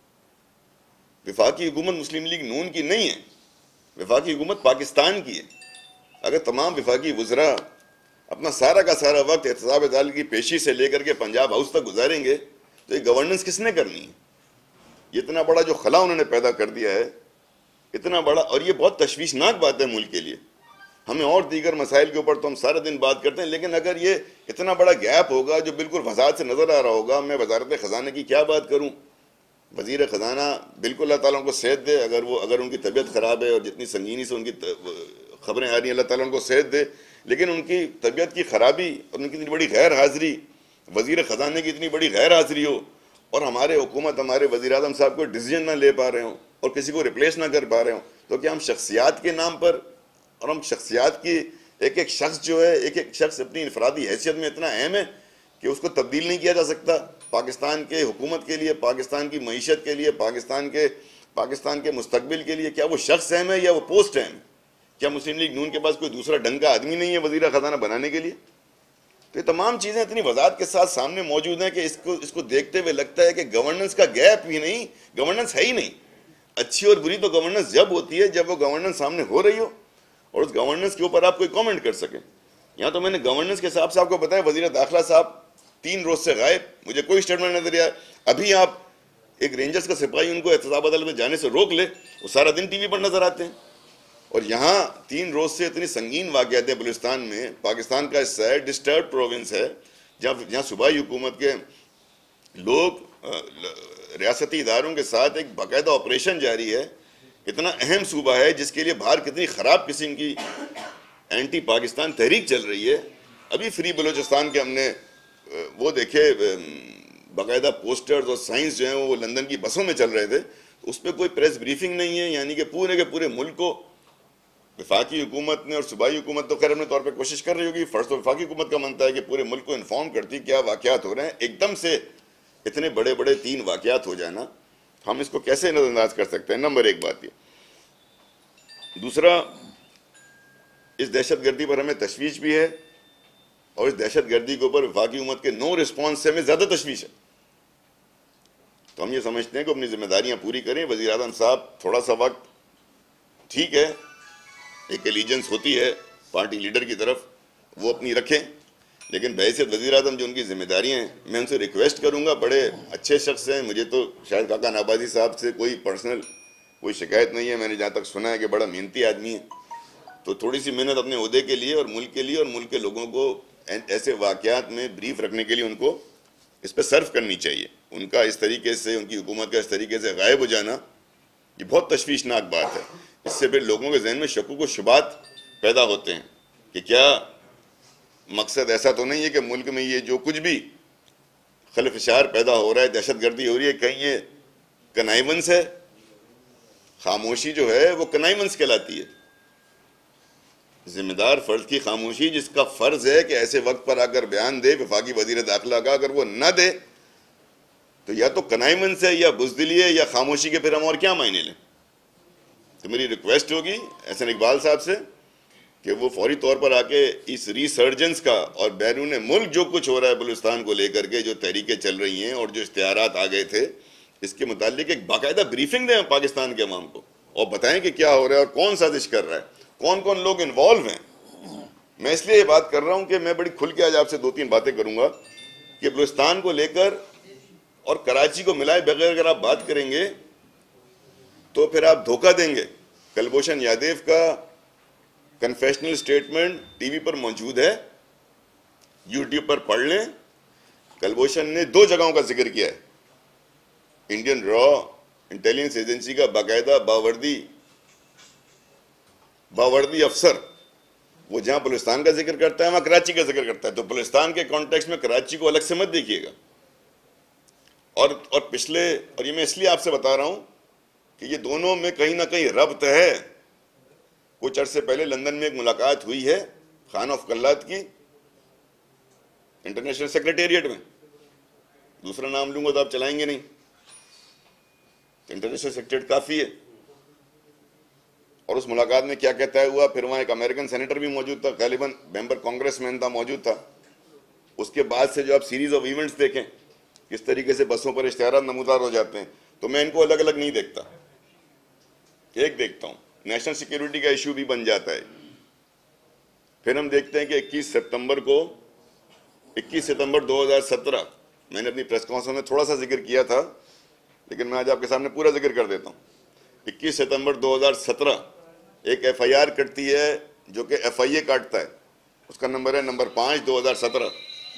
S1: वफाकी हुकूमत मुस्लिम लीग नून की नहीं है, वफाकी हुकूमत पाकिस्तान की है। अगर तमाम वफाकी वज़रा अपना सारा का सारा वक्त एहतसाब अदालत की पेशी से लेकर के पंजाब हाउस तक गुजारेंगे तो ये गवर्नेंस किसने करनी है? इतना बड़ा जो खला उन्होंने पैदा कर दिया है, इतना बड़ा, और ये बहुत तशवीशनाक बात है मुल्क के लिए। हमें और दीगर मसाइल के ऊपर तो हम सारा दिन बात करते हैं, लेकिन अगर ये इतना बड़ा गैप होगा जो बिल्कुल फसाद से नज़र आ रहा होगा। मैं वजारत ख़जाना की क्या बात करूँ, वज़ीर ख़जाना बिल्कुल अल्लाह ताला उनको सेहत दे, अगर वो अगर उनकी तबीयत ख़राब है और जितनी संगीनी से उनकी ख़बरें आ रही हैं, अल्लाह ताला उनको सेहत दे, लेकिन उनकी तबीयत की ख़राबी और उनकी इतनी बड़ी गैर हाज़िरी, वज़ीर ख़जाने की इतनी बड़ी गैर हाज़िरी हो, और हमारे हुकूमत, हमारे वज़ीर आज़म साहब कोई डिसीजन ना ले पा रहे हों और किसी को रिप्लेस ना कर पा रहे हों, तो क्या हम शख्सियात के नाम पर, और हम शख्सियात की एक एक शख्स जो है, एक एक शख्स अपनी इनफरादी हैसियत में इतना अहम है कि उसको तब्दील नहीं किया जा सकता पाकिस्तान के हुकूमत के लिए, पाकिस्तान की मईशत के लिए, पाकिस्तान के पाकिस्तान के मुस्तकबिल के लिए? क्या वो शख्स अहम है या वो पोस्ट अहम है? क्या मुस्लिम लीग नून के पास कोई दूसरा ढंग का आदमी नहीं है वज़ीर ख़जाना बनाने के लिए? तो ये तमाम चीज़ें इतनी वज़ाहत के साथ सामने मौजूद हैं कि इसको इसको देखते हुए लगता है कि गवर्नेंस का गैप ही नहीं, गवर्नेंस है ही नहीं। अच्छी और बुरी तो गवर्नेंस जब होती है जब वो गवर्नेंस सामने हो रही हो और उस गवर्नेंस के ऊपर आप कोई कमेंट कर सकें। यहाँ तो मैंने गवर्नेंस के हिसाब से आपको बताया, वजीर दाखिला साहब तीन रोज से गायब, मुझे कोई स्टेटमेंट नजर आया। अभी आप एक रेंजर्स का सिपाही उनको एहतसाब अदालत में जाने से रोक ले, वो सारा दिन टीवी पर नजर आते हैं। और यहाँ तीन रोज से इतनी संगीन वाक़यात हैं बलूचिस्तान में, पाकिस्तान का हिस्सा है, डिस्टर्ब प्रोविंस है, जहाँ जहाँ सूबाई हुकूमत के लोग रियासती इदारों के साथ एक बाकायदा ऑपरेशन जारी है। इतना अहम सूबा है जिसके लिए बाहर कितनी ख़राब किस्म की एंटी पाकिस्तान तहरीक चल रही है। अभी फ्री बलूचिस्तान के हमने वो देखे बाकायदा पोस्टर्स और साइंस जो हैं वो लंदन की बसों में चल रहे थे, उस पर कोई प्रेस ब्रीफिंग नहीं है। यानी कि पूरे के पूरे मुल्क को वफाकी हुकूमत ने और सूबाई हुकूमत तो खैर अपने तौर पर कोशिश कर रही होगी, फ़र्ज़ तो वफाकी हुकूमत का बनता है कि पूरे मुल्क को इन्फॉर्म करती क्या वाक़यात हो रहे हैं। एकदम से इतने बड़े बड़े तीन वाक़यात हो जाए ना, हम इसको कैसे नज़रअंदाज कर सकते हैं? नंबर एक बात ये। दूसरा, इस दहशत गर्दी पर हमें तशवीश भी है और इस दहशत गर्दी के ऊपर वफाकी हुकूमत के नो रिस्पॉन्स से हमें ज़्यादा तशवीश है। तो हम ये समझते हैं कि अपनी जिम्मेदारियाँ पूरी करें। वज़ीर आज़म साहब थोड़ा सा वक्त, ठीक है, एक एलिजेंस होती है पार्टी लीडर की तरफ, वो अपनी रखें, लेकिन बहैसियत वज़ीर आज़म जो उनकी जिम्मेदारियाँ हैं, मैं उनसे रिक्वेस्ट करूँगा, बड़े अच्छे शख्स हैं, मुझे तो शायद काका नाबाजी साहब से कोई पर्सनल कोई शिकायत नहीं है, मैंने जहाँ तक सुना है कि बड़ा मेहनती आदमी है, तो थोड़ी सी मेहनत अपने ओहदे के लिए और मुल्क के लिए और मुल्क के लोगों को ऐसे वाक़यात में ब्रीफ रखने के लिए उनको इस पर सर्व करनी चाहिए। उनका इस तरीके से, उनकी हुकूमत का इस तरीके से गायब हो जाना, ये बहुत तशवीशनाक बात है। इससे फिर लोगों के जहन में शक्क व शुबात पैदा होते हैं कि क्या मकसद ऐसा तो नहीं है कि मुल्क में ये जो कुछ भी खलफशार पैदा हो रहा है, दहशत गर्दी हो रही है, कहीं ये कनाइवंस है? खामोशी जो है वो कनाइवंस कहलाती है। जिम्मेदार फर्ज की खामोशी, जिसका फर्ज है कि ऐसे वक्त पर आकर बयान दे वफाकी वजीर दाखिला का, अगर वो न दे तो या तो कनाइवंस है या बुज़दिली है या खामोशी के फिर हम और क्या मायने लें। तो मेरी रिक्वेस्ट होगी एहसन इकबाल साहब से कि वो फौरी तौर पर आके इस रिसर्जेंस का और बैरून मुल्क जो कुछ हो रहा है बलूचिस्तान को लेकर के, जो तहरीकें चल रही हैं और जो इश्तिहारात आ गए थे, इसके मुतालिक एक बाकायदा ब्रीफिंग दें पाकिस्तान के अवाम को और बताएं कि क्या हो रहा है और कौन साजिश कर रहा है, कौन कौन लोग इन्वॉल्व हैं। मैं इसलिए ये बात कर रहा हूँ कि मैं बड़ी खुल के आज आपसे दो तीन बातें करूँगा कि बलूचिस्तान को लेकर और कराची को मिलाए बगैर अगर आप बात करेंगे तो फिर आप धोखा देंगे। कुलभूषण यादव का कन्फेशनल स्टेटमेंट टीवी पर मौजूद है, यूट्यूब पर पढ़ लें। कुलभूषण ने दो जगहों का जिक्र किया है, इंडियन रॉ इंटेलिजेंस एजेंसी का बाकायदा बावर्दी बावर्दी अफसर, वो जहां बलूचिस्तान का जिक्र करता है वहां कराची का जिक्र करता है। तो बलूचिस्तान के कॉन्टेक्स्ट में कराची को अलग से मत देखिएगा। और और पिछले, और ये मैं इसलिए आपसे बता रहा हूं कि ये दोनों में कहीं ना कहीं रब्त है। कुछ अर्से पहले लंदन में एक मुलाकात हुई है खान ऑफ कल्लात की, इंटरनेशनल सेक्रेटेरिएट में, दूसरा नाम लूंगा तो आप चलाएंगे नहीं, तो इंटरनेशनल सेक्रेटेरिएट काफी है। और उस मुलाकात में क्या कहता है हुआ, फिर वहां एक अमेरिकन सेनेटर भी मौजूद था, गालिबन मेंबर कांग्रेसमैन था, मौजूद था। उसके बाद से जो आप सीरीज ऑफ इवेंट्स देखें किस तरीके से बसों पर इश्तिहारात नमूदार हो जाते हैं, तो मैं इनको अलग अलग नहीं देखता, एक देखता हूं नेशनल सिक्योरिटी का इशू भी बन जाता है। फिर हम देखते हैं कि इक्कीस सितंबर को इक्कीस सितंबर दो हज़ार सत्रह मैंने अपनी प्रेस कॉन्फ्रेंस में थोड़ा सा जिक्र किया था, लेकिन मैं आज आपके सामने पूरा जिक्र कर देता हूं। इक्कीस सितंबर दो हज़ार सत्रह एक एफ आई आर कटती है जो कि एफ आई ए काटता है, उसका नंबर है नंबर पाँच दो हज़ार सत्रह।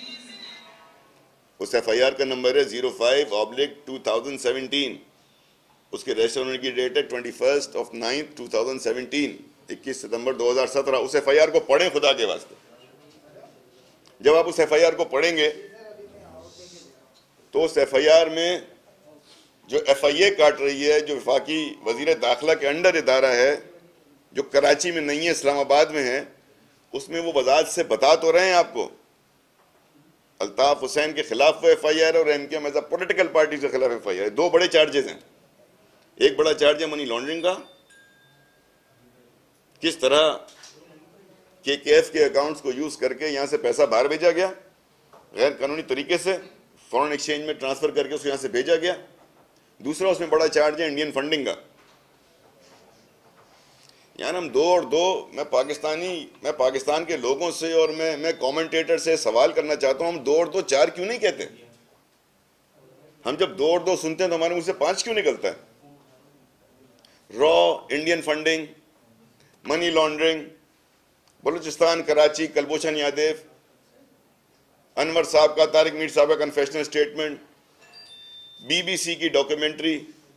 S1: उस एफ आई आर का नंबर है zero five oblique two thousand seventeen. उसके रजिस्टर होने की डेट है twenty first of ninth two thousand seventeen, इक्कीस सितंबर दो हज़ार सत्रह। उस एफ आई आर को पढ़ें खुदा के वास्ते। जब आप उस एफ आई आर को पढ़ेंगे तो उस एफ आई आर में जो एफ आई ए काट रही है, जो वफाकी वजीर दाखिला के अंडर इदारा है, जो कराची में नहीं है इस्लामाबाद में है, उसमें वो वजाहत से बता तो रहे हैं आपको अल्ताफ हुसैन के खिलाफ वो एफ आई आर और M K M as a political party के खिलाफ एफ आई आर। दो बड़े चार्जेस हैं। एक बड़ा चार्ज है मनी लॉन्ड्रिंग का, किस तरह के के एफ के अकाउंट्स को यूज करके यहां से पैसा बाहर भेजा गया, गैर कानूनी तरीके से फॉरेन एक्सचेंज में ट्रांसफर करके उसको यहां से भेजा गया। दूसरा उसमें बड़ा चार्ज है इंडियन फंडिंग का, यार हम दो और दो, मैं पाकिस्तानी मैं पाकिस्तान के लोगों से और मैं मैं कमेंटेटर से सवाल करना चाहता हूँ, हम दो और दो चार क्यों नहीं कहते? हम जब दो और दो सुनते हैं तो हमारे मुंह से पांच क्यों निकलता है? रॉ Indian funding, money laundering, Balochistan Karachi, Kalbhushan Yadav, Anwar साहब का, तारिक मीर साहब का कन्फेशनल स्टेटमेंट, बीबीसी की डॉक्यूमेंट्री,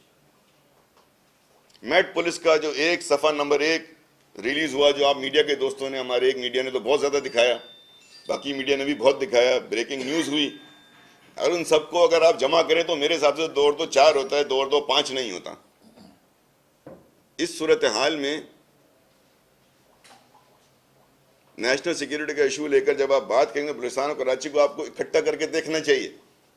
S1: मेट पुलिस का जो एक सफ़ा नंबर एक रिलीज हुआ, जो आप मीडिया के दोस्तों ने, हमारे एक मीडिया ने तो बहुत ज़्यादा दिखाया, बाकी मीडिया ने भी बहुत दिखाया, ब्रेकिंग न्यूज़ हुई, और उन सबको अगर आप जमा करें तो मेरे हिसाब से दो और दो चार होता है, दो और दो पाँच नहीं होता। इस सूरत हाल में नेशनल सिक्योरिटी का इशू लेकर जब आप बात करेंगे, बलूचिस्तान और कराची को आपको इकट्ठा करके देखना चाहिए।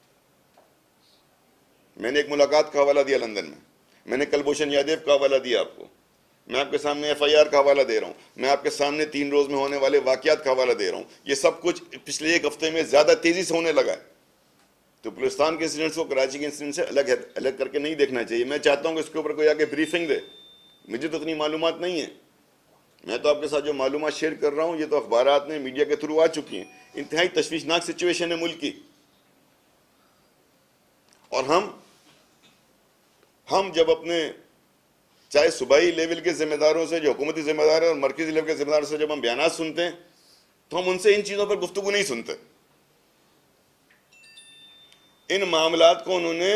S1: मैंने एक मुलाकात का हवाला दिया लंदन में, मैंने कलभूषण यादव का हवाला दिया आपको, मैं आपके सामने एफ आई आर का हवाला दे रहा हूँ, मैं आपके सामने तीन रोज में होने वाले वाकयात का हवाला दे रहा हूँ। ये सब कुछ पिछले एक हफ्ते में ज़्यादा तेज़ी से होने लगा है। तो बलूचिस्तान के इंसिडेंट्स को कराची के इंसिडेंट से अलग है, अलग करके नहीं देखना चाहिए। मैं चाहता हूँ कि इसके ऊपर कोई आगे ब्रीफिंग दे, मुझे तो इतनी मालूमात नहीं है। मैं तो आपके साथ जो मालूमात शेयर कर रहा हूँ ये तो अखबारात में, मीडिया के थ्रू आ चुकी हैं। इंतहाई तशवीशनाक सिचुएशन है मुल्क की, और हम हम जब अपने चाहे सूबाई लेवल के जिम्मेदारों से, जो हुकूमती जिम्मेदार हैं, और मरकजी लेवल के जिम्मेदारों से जब हम बयान सुनते हैं तो हम उनसे इन चीज़ों पर गुफ्तगू नहीं सुनते। इन मामलात को उन्होंने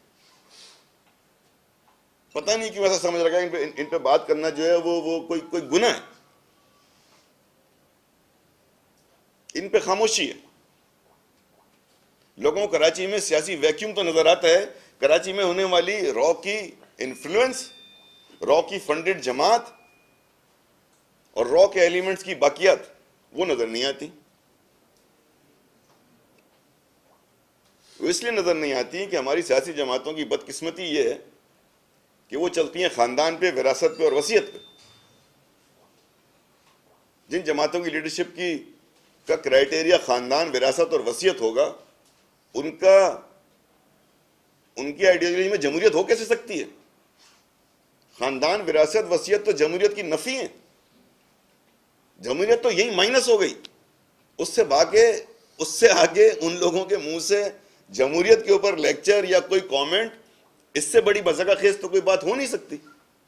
S1: पता नहीं क्यों ऐसा समझ रखा है, इन पे इन पे बात करना जो है वो वो कोई कोई गुनाह है, इन पे खामोशी है। लोगों को कराची में सियासी वैक्यूम तो नजर आता है, कराची में होने वाली रॉ की इन्फ्लुएंस, रॉ की फंडेड जमात और रॉ के एलिमेंट्स की बाकियात वो नजर नहीं आती। वो इसलिए नजर नहीं आती कि हमारी सियासी जमातों की बदकिस्मती ये है कि वो चलती हैं खानदान पे, विरासत पे और वसीयत पे। जिन जमातों की लीडरशिप की का क्राइटेरिया खानदान, विरासत और वसीयत होगा, उनका उनकी आइडियोलॉजी में जमहूरियत हो कैसे सकती है? खानदान, विरासत, वसीयत तो जमहूरियत की नफी है। जमहूरियत तो यही माइनस हो गई। उससे आगे उससे आगे उन लोगों के मुंह से जमहूरियत के ऊपर लेक्चर या कोई कमेंट, इससे बड़ी मज़ाक़ खेज तो कोई बात हो नहीं सकती।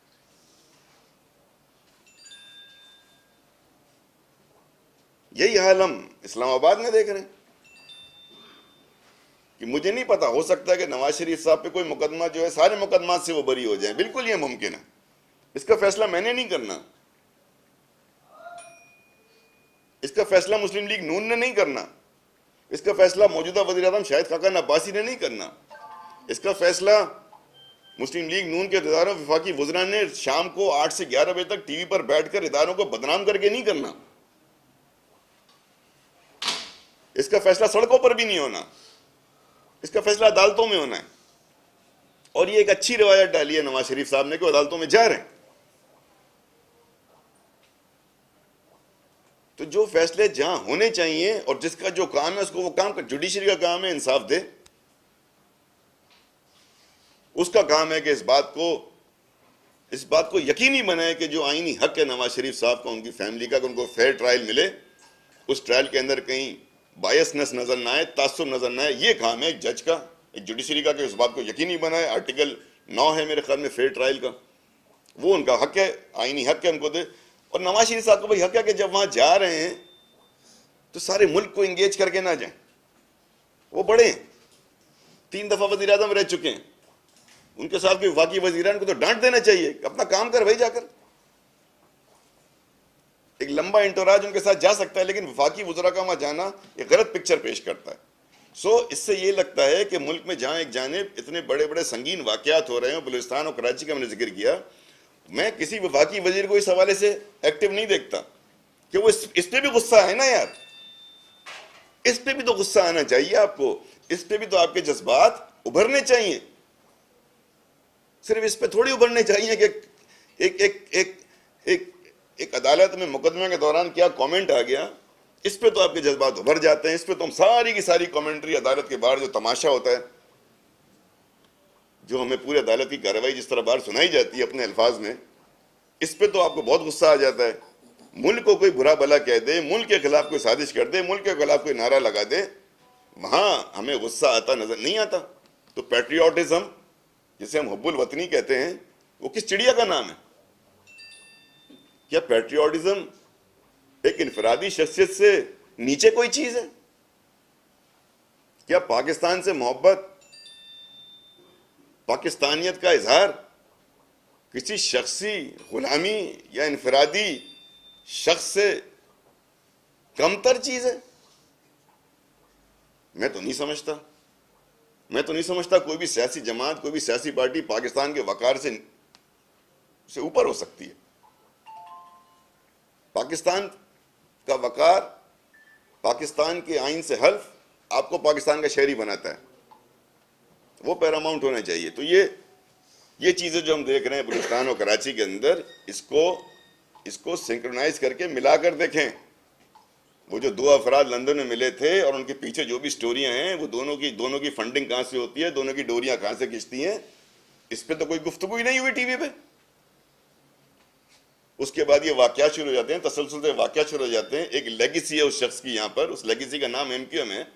S1: यही हाल हम इस्लामाबाद में देख रहे हैं कि मुझे नहीं पता, हो सकता है कि नवाज शरीफ साहब पे कोई मुकदमा जो है, सारे मुकदमात से वो बरी हो जाए, बिल्कुल ये मुमकिन है। इसका फैसला मैंने नहीं करना, इसका फैसला मुस्लिम लीग नून ने नहीं करना, इसका फैसला मौजूदा वज़ीर-ए-आज़म शाहिद खाकन अब्बासी ने नहीं करना, इसका फैसला मुस्लिम लीग नून के इदारों, वफाकी वज़रा ने शाम को आठ से ग्यारह बजे तक टीवी पर बैठकर इदारों को बदनाम करके नहीं करना। इसका फैसला सड़कों पर भी नहीं होना, इसका फैसला अदालतों में होना है। और ये एक अच्छी रिवायत डाली है नवाज शरीफ साहब ने कि अदालतों में जा रहे हैं। तो जो फैसले जहां होने चाहिए और जिसका जो काम है उसको वो काम कर, जुडिशरी का काम है इंसाफ दे, उसका काम है कि इस बात को इस बात को यकीनी बनाए कि जो आईनी हक है नवाज शरीफ साहब का, उनकी फैमिली का, कि उनको फेयर ट्रायल मिले, उस ट्रायल के अंदर कहीं बायसनेस नजर ना आए, तासुब नजर ना आए। ये काम है एक जज का, एक जुडिशरी का, कि उस बात को यकीनी बनाए। आर्टिकल नौ है मेरे ख्याल में फेयर ट्रायल का, वो उनका हक है, आईनी हक है, उनको दे। और नवाज शरीफ साहब को भाई हक है कि जब वहां जा रहे हैं तो सारे मुल्क को इंगेज करके ना जाएं। वो बड़े हैं, तीन दफा वजीर आजम रह चुके हैं, उनके साथ कोई वाकई वजीरान को तो डांट देना चाहिए, अपना काम कर भाई जाकर। एक लंबा इंटराज उनके साथ जा सकता है, लेकिन वफाकी वज़रा का वहाँ जाना एक गलत पिक्चर पेश करता है। सो इससे ये लगता है कि मुल्क में जहाँ एक जानिब इतने बड़े बड़े संगीन वाक़यात हो रहे हैं, बलूचिस्तान और कराची का मैंने जिक्र किया, मैं किसी वफाकी वजीर को इस हवाले से एक्टिव नहीं देखता कि वो इस, इस पर भी गुस्सा है ना यार, इस पर भी तो गुस्सा आना चाहिए आपको, इस पर भी तो आपके जज्बात उभरने चाहिए। सिर्फ इस पर थोड़ी उभरने चाहिए कि एक एक एक एक, एक एक अदालत में मुकदमे के दौरान क्या कमेंट आ गया, इस पे तो आपके जज्बात उभर जाते हैं। इस पे तो हम सारी की सारी कमेंट्री, अदालत के बाहर जो तमाशा होता है, जो हमें पूरी अदालत की कार्रवाई जिस तरह बाहर सुनाई जाती है अपने अल्फाज में, इस पे तो आपको बहुत गुस्सा आ जाता है। मुल्क को कोई बुरा भला कह दे, मुल्क के खिलाफ कोई साजिश कर दे, मुल्क के खिलाफ कोई नारा लगा दे, वहां हमें गुस्सा आता नजर नहीं आता। तो पैट्रियोटिज्म जिसे हम हुब्बुल वतनी कहते हैं, वो किस चिड़िया का नाम है? क्या पैट्रियोटिज्म एक इनफरादी शख्सियत से नीचे कोई चीज है? क्या पाकिस्तान से मोहब्बत, पाकिस्तानियत का इजहार किसी शख्सी गुलामी या इनफरादी शख्स से कमतर चीज है? मैं तो नहीं समझता मैं तो नहीं समझता कोई भी सियासी जमात, कोई भी सियासी पार्टी पाकिस्तान के वकार से से ऊपर हो सकती है। पाकिस्तान का वकार, पाकिस्तान के आइन से हल्फ आपको पाकिस्तान का शहरी बनाता है, वो पैरामाउंट होना चाहिए। तो ये ये चीज़ें जो हम देख रहे हैं बलूचिस्तान और कराची के अंदर, इसको इसको सिंक्रोनाइज करके मिलाकर देखें। वो जो दो अफराद लंदन में मिले थे और उनके पीछे जो भी स्टोरियां हैं, वो दोनों की दोनों की फंडिंग कहाँ से होती है, दोनों की डोरियां कहाँ से खिंचती हैं, इस पर तो कोई गुफ्तगू ही नहीं हुई टीवी पे। उसके बाद ये वाकया शुरू हो जाते हैं, तसलसल से वाकया शुरू हो जाते हैं। एक लेगेसी है उस शख्स की यहाँ पर, उस लेगेसी का नाम एमक्यूएम है।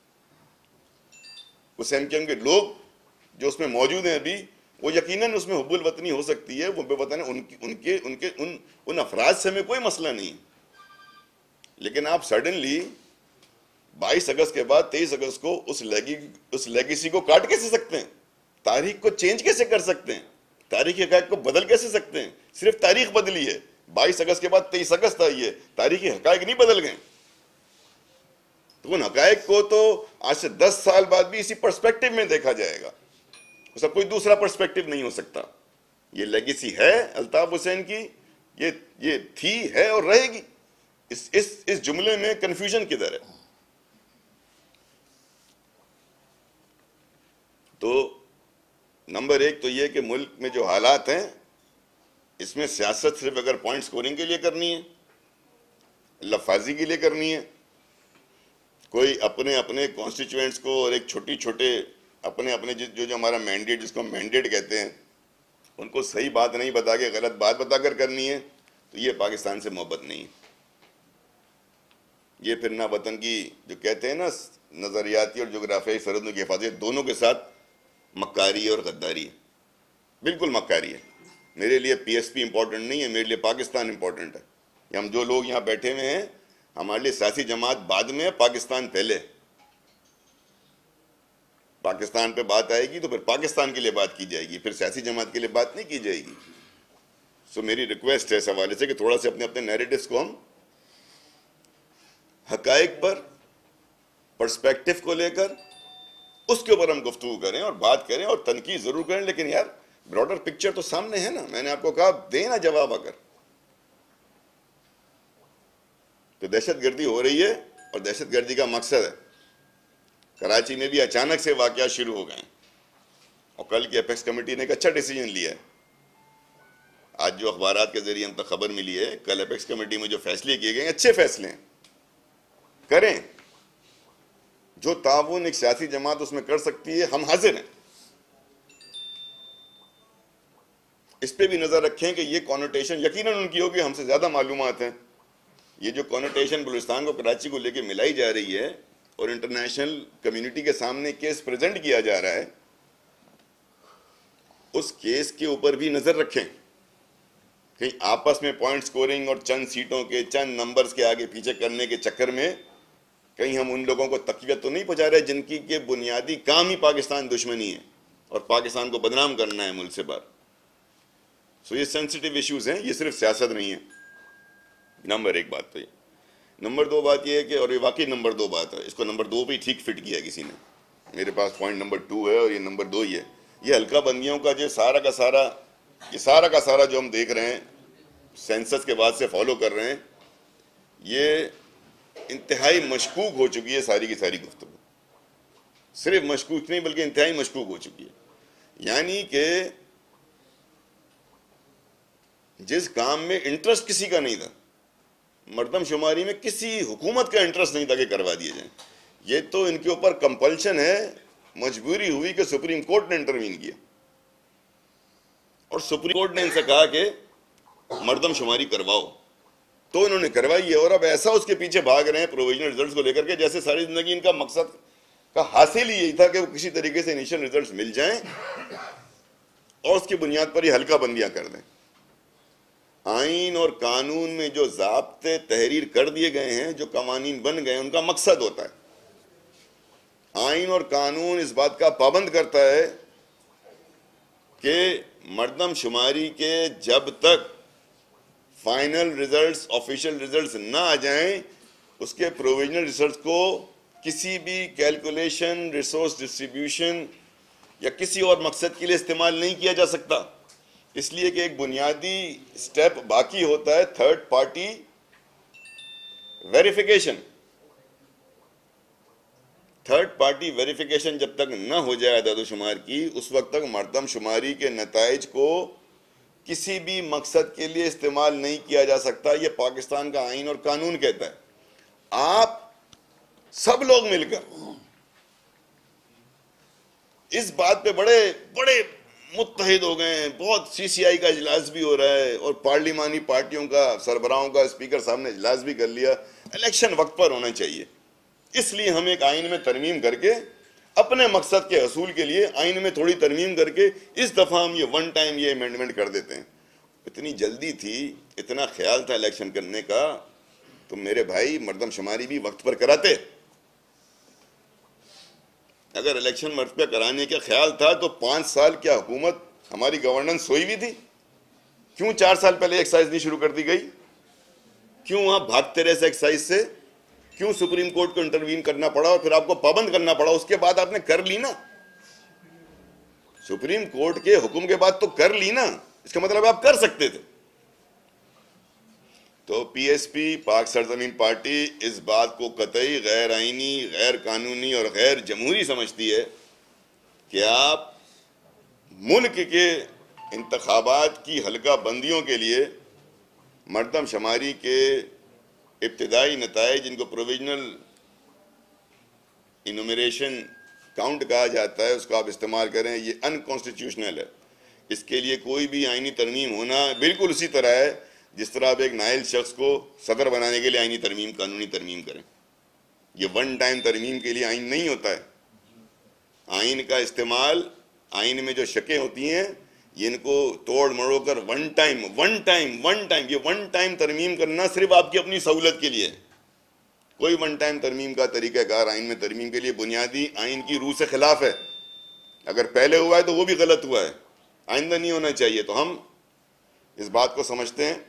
S1: उस एमक्यूएम के लोग जो उसमें मौजूद हैं अभी, वो यकीनन उसमें हुब्बुल वतनी हो सकती है, वो बेवतन है, उनकी उनके उनके उन उन अफराद से हमें कोई मसला नहीं। लेकिन आप सडनली बाईस अगस्त के बाद तेईस अगस्त को उस लेगी उस लेगेसी को काट कैसे सकते हैं? तारीख को चेंज कैसे कर सकते हैं? तारीख के हक़ाइक़ को बदल कैसे सकते हैं? सिर्फ तारीख बदली है, बाईस अगस्त के बाद तेईस अगस्त आई है, तारीखी हक़ाइक़ नहीं बदल गए। तो उन हक़ाइक़ को तो आज से दस साल बाद भी इसी पर्सपेक्टिव में देखा जाएगा, उसका कोई दूसरा पर्सपेक्टिव नहीं हो सकता। ये लेगेसी है अल्ताफ हुसैन की, ये ये थी, है और रहेगी। इस इस इस जुमले में कंफ्यूजन किधर है? तो नंबर एक तो ये कि मुल्क में जो हालात हैं, इसमें सियासत सिर्फ अगर पॉइंट स्कोरिंग के लिए करनी है, लफाजी के लिए करनी है, कोई अपने अपने कॉन्स्टिट्यूएंट्स को और एक छोटी छोटे अपने अपने जो जो हमारा मैंडेट, जिसको मैंडेट कहते हैं, उनको सही बात नहीं बता के गलत बात बताकर करनी है, तो ये पाकिस्तान से मोहब्बत नहीं है। ये फिर ना वतन की जो कहते हैं ना नज़रियाती और जोग्राफियाई सरहदों की हिफाजत, दोनों के साथ मक्कारी और गद्दारी है, बिल्कुल मक्कारी है। मेरे लिए पीएसपी इंपॉर्टेंट नहीं है, मेरे लिए पाकिस्तान इंपॉर्टेंट है। कि हम जो लोग यहाँ बैठे हुए हैं, हमारे लिए सियासी जमात बाद में, पाकिस्तान पहले। पाकिस्तान पे बात आएगी तो फिर पाकिस्तान के लिए बात की जाएगी, फिर सियासी जमात के लिए बात नहीं की जाएगी। सो मेरी रिक्वेस्ट है इस हवाले से कि थोड़ा सा अपने अपने नैरेटिव्स को हम हकाइक पर, पर्सपेक्टिव को लेकर उसके ऊपर हम गुफ्तगू करें और बात करें और तनकीद जरूर करें, लेकिन यार ब्रॉडर पिक्चर तो सामने है ना। मैंने आपको कहा देना जवाब। अगर तो दहशतगर्दी हो रही है और दहशतगर्दी का मकसद है, कराची में भी अचानक से वाकया शुरू हो गए और कल की एपेक्स कमेटी ने एक अच्छा डिसीजन लिया है। आज जो अखबारात के जरिए हम तक खबर मिली है, कल एपेक्स कमेटी में जो फैसले किए गए अच्छे फैसले हैं। करें जो ताउन एक सियासी जमात उसमें कर सकती है, हम हाजिर हैं। इस पे भी नजर रखें कि ये कॉनोटेशन यकीनन उनकी होगी, हमसे ज्यादा मालूमात हैं। ये जो कॉनोटेशन बलूचिस्तान को कराची को लेके मिलाई जा रही है और इंटरनेशनल कम्युनिटी के सामने केस प्रेजेंट किया जा रहा है, उस केस के ऊपर भी नजर रखें। कहीं आपस में पॉइंट स्कोरिंग और चंद सीटों के, चंद नंबर्स के आगे पीछे करने के चक्कर में कहीं हम उन लोगों को तकवीत तो नहीं पहुंचा रहे जिनकी के बुनियादी काम ही पाकिस्तान दुश्मनी है और पाकिस्तान को बदनाम करना है मुल्क से बाहर। सो ये सेंसिटिव इश्यूज हैं, ये सिर्फ सियासत नहीं है। नंबर एक बात तो ये। नंबर दो बात ये है कि, और ये वाकई नंबर दो बात है, इसको नंबर दो पे ठीक फिट किया किसी ने। मेरे पास पॉइंट नंबर टू है और ये नंबर दो ही है। ये हल्का बंदियों का जो सारा का सारा ये सारा का सारा जो हम देख रहे हैं, सेंसस के बाद से फॉलो कर रहे हैं, ये इंतहाई मशकूक हो चुकी है। सारी की सारी गुफ्तगू सिर्फ मशकूक नहीं बल्कि इंतहाई मशकूक हो चुकी है। यानी कि जिस काम में इंटरेस्ट किसी का नहीं था, मर्दमशुमारी में किसी हुकूमत का इंटरेस्ट नहीं था कि करवा दिए जाए, ये तो इनके ऊपर कंपल्शन है, मजबूरी हुई कि सुप्रीम कोर्ट ने इंटरवीन किया और सुप्रीम कोर्ट ने इनसे कहा कि मर्दमशुमारी करवाओ, तो उन्होंने करवाई है। और अब ऐसा उसके पीछे भाग रहे हैं प्रोविजनल रिजल्ट्स को लेकर के जैसे सारी जिंदगी इनका मकसद का हासिल ही यही था कि वो किसी तरीके से इनिशियल रिजल्ट्स मिल जाएं और उसकी बुनियाद पर ही हल्का बंदियां कर दें। आइन और कानून में जो ज़ाब्ते तहरीर कर दिए गए हैं, जो कवानीन बन गए, उनका मकसद होता है। आइन और कानून इस बात का पाबंद करता है कि मर्दमशुमारी के जब तक फाइनल रिजल्ट्स, ऑफिशियल रिजल्ट्स ना आ जाएं, उसके प्रोविजनल रिजल्ट्स को किसी भी कैलकुलेशन, रिसोर्स डिस्ट्रीब्यूशन या किसी और मकसद के लिए इस्तेमाल नहीं किया जा सकता। इसलिए कि एक बुनियादी स्टेप बाकी होता है, third party verification. Third party verification जब तक न हो जाए अदद-ओ-शुमार की, उस वक्त तक मर्दमशुमारी के नताइज को किसी भी मकसद के लिए इस्तेमाल नहीं किया जा सकता। यह पाकिस्तान का आइन और कानून कहता है। आप सब लोग मिलकर इस बात पे बड़े बड़े मुत्तहिद हो गए हैं। बहुत सी सी आई का इजलास भी हो रहा है और पार्लिमानी पार्टियों का सरबराहों का स्पीकर साहब ने इजलास भी कर लिया। इलेक्शन वक्त पर होना चाहिए, इसलिए हम एक आइन में तरमीम करके अपने मकसद के हसूल के लिए आइन में थोड़ी तरमीम करके इस दफ़ा हम ये वन टाइम ये अमेंडमेंट कर देते हैं। इतनी जल्दी थी, इतना ख्याल था इलेक्शन करने का, तो मेरे भाई मर्दमशुमारी भी वक्त पर कराते। अगर इलेक्शन वक्त पर कराने का ख्याल था तो पाँच साल क्या हुकूमत हमारी गवर्नेंस सोई हुई थी? क्यों चार साल पहले एक्साइज नहीं शुरू कर दी गई? क्यों आप भागते रहे से एक्साइज से? क्यों सुप्रीम कोर्ट को इंटरवीन करना पड़ा और फिर आपको पाबंद करना पड़ा? उसके बाद आपने कर ली ना, सुप्रीम कोर्ट के हुक्म के बाद तो कर ली ना, इसका मतलब आप कर सकते थे। तो पीएसपी पाक सरजमीन पार्टी इस बात को कतई गैर आईनी, गैर कानूनी और गैर जमहूरी समझती है कि आप मुल्क के इंतखाबात की हल्का बंदियों के लिए मर्दमशुमारी के इब्तिदाई नताइज, जिनको प्रोविजनल इनुमरेशन काउंट कहा जाता है, उसका आप इस्तेमाल करें। ये अनकॉन्स्टिट्यूशनल है। इसके लिए कोई भी आईनी तरमीम होना बिल्कुल उसी तरह है जिस तरह आप एक नाइल शख्स को सदर बनाने के लिए आईनी तरमीम, कानूनी तरमीम करें। ये वन टाइम तरमीम के लिए आइन नहीं होता है। आइन का इस्तेमाल, आइन में जो शकें होती हैं, ये इनको तोड़ मरोड़ कर one time one time one time ये वन टाइम तरमीम करना सिर्फ आपकी अपनी सहूलत के लिए है। कोई वन टाइम तरमीम का तरीक़ाकार आइन में तरमीम के लिए बुनियादी आइन की रूह से खिलाफ है। अगर पहले हुआ है तो वो भी गलत हुआ है, आइंदा नहीं होना चाहिए। तो हम इस बात को समझते हैं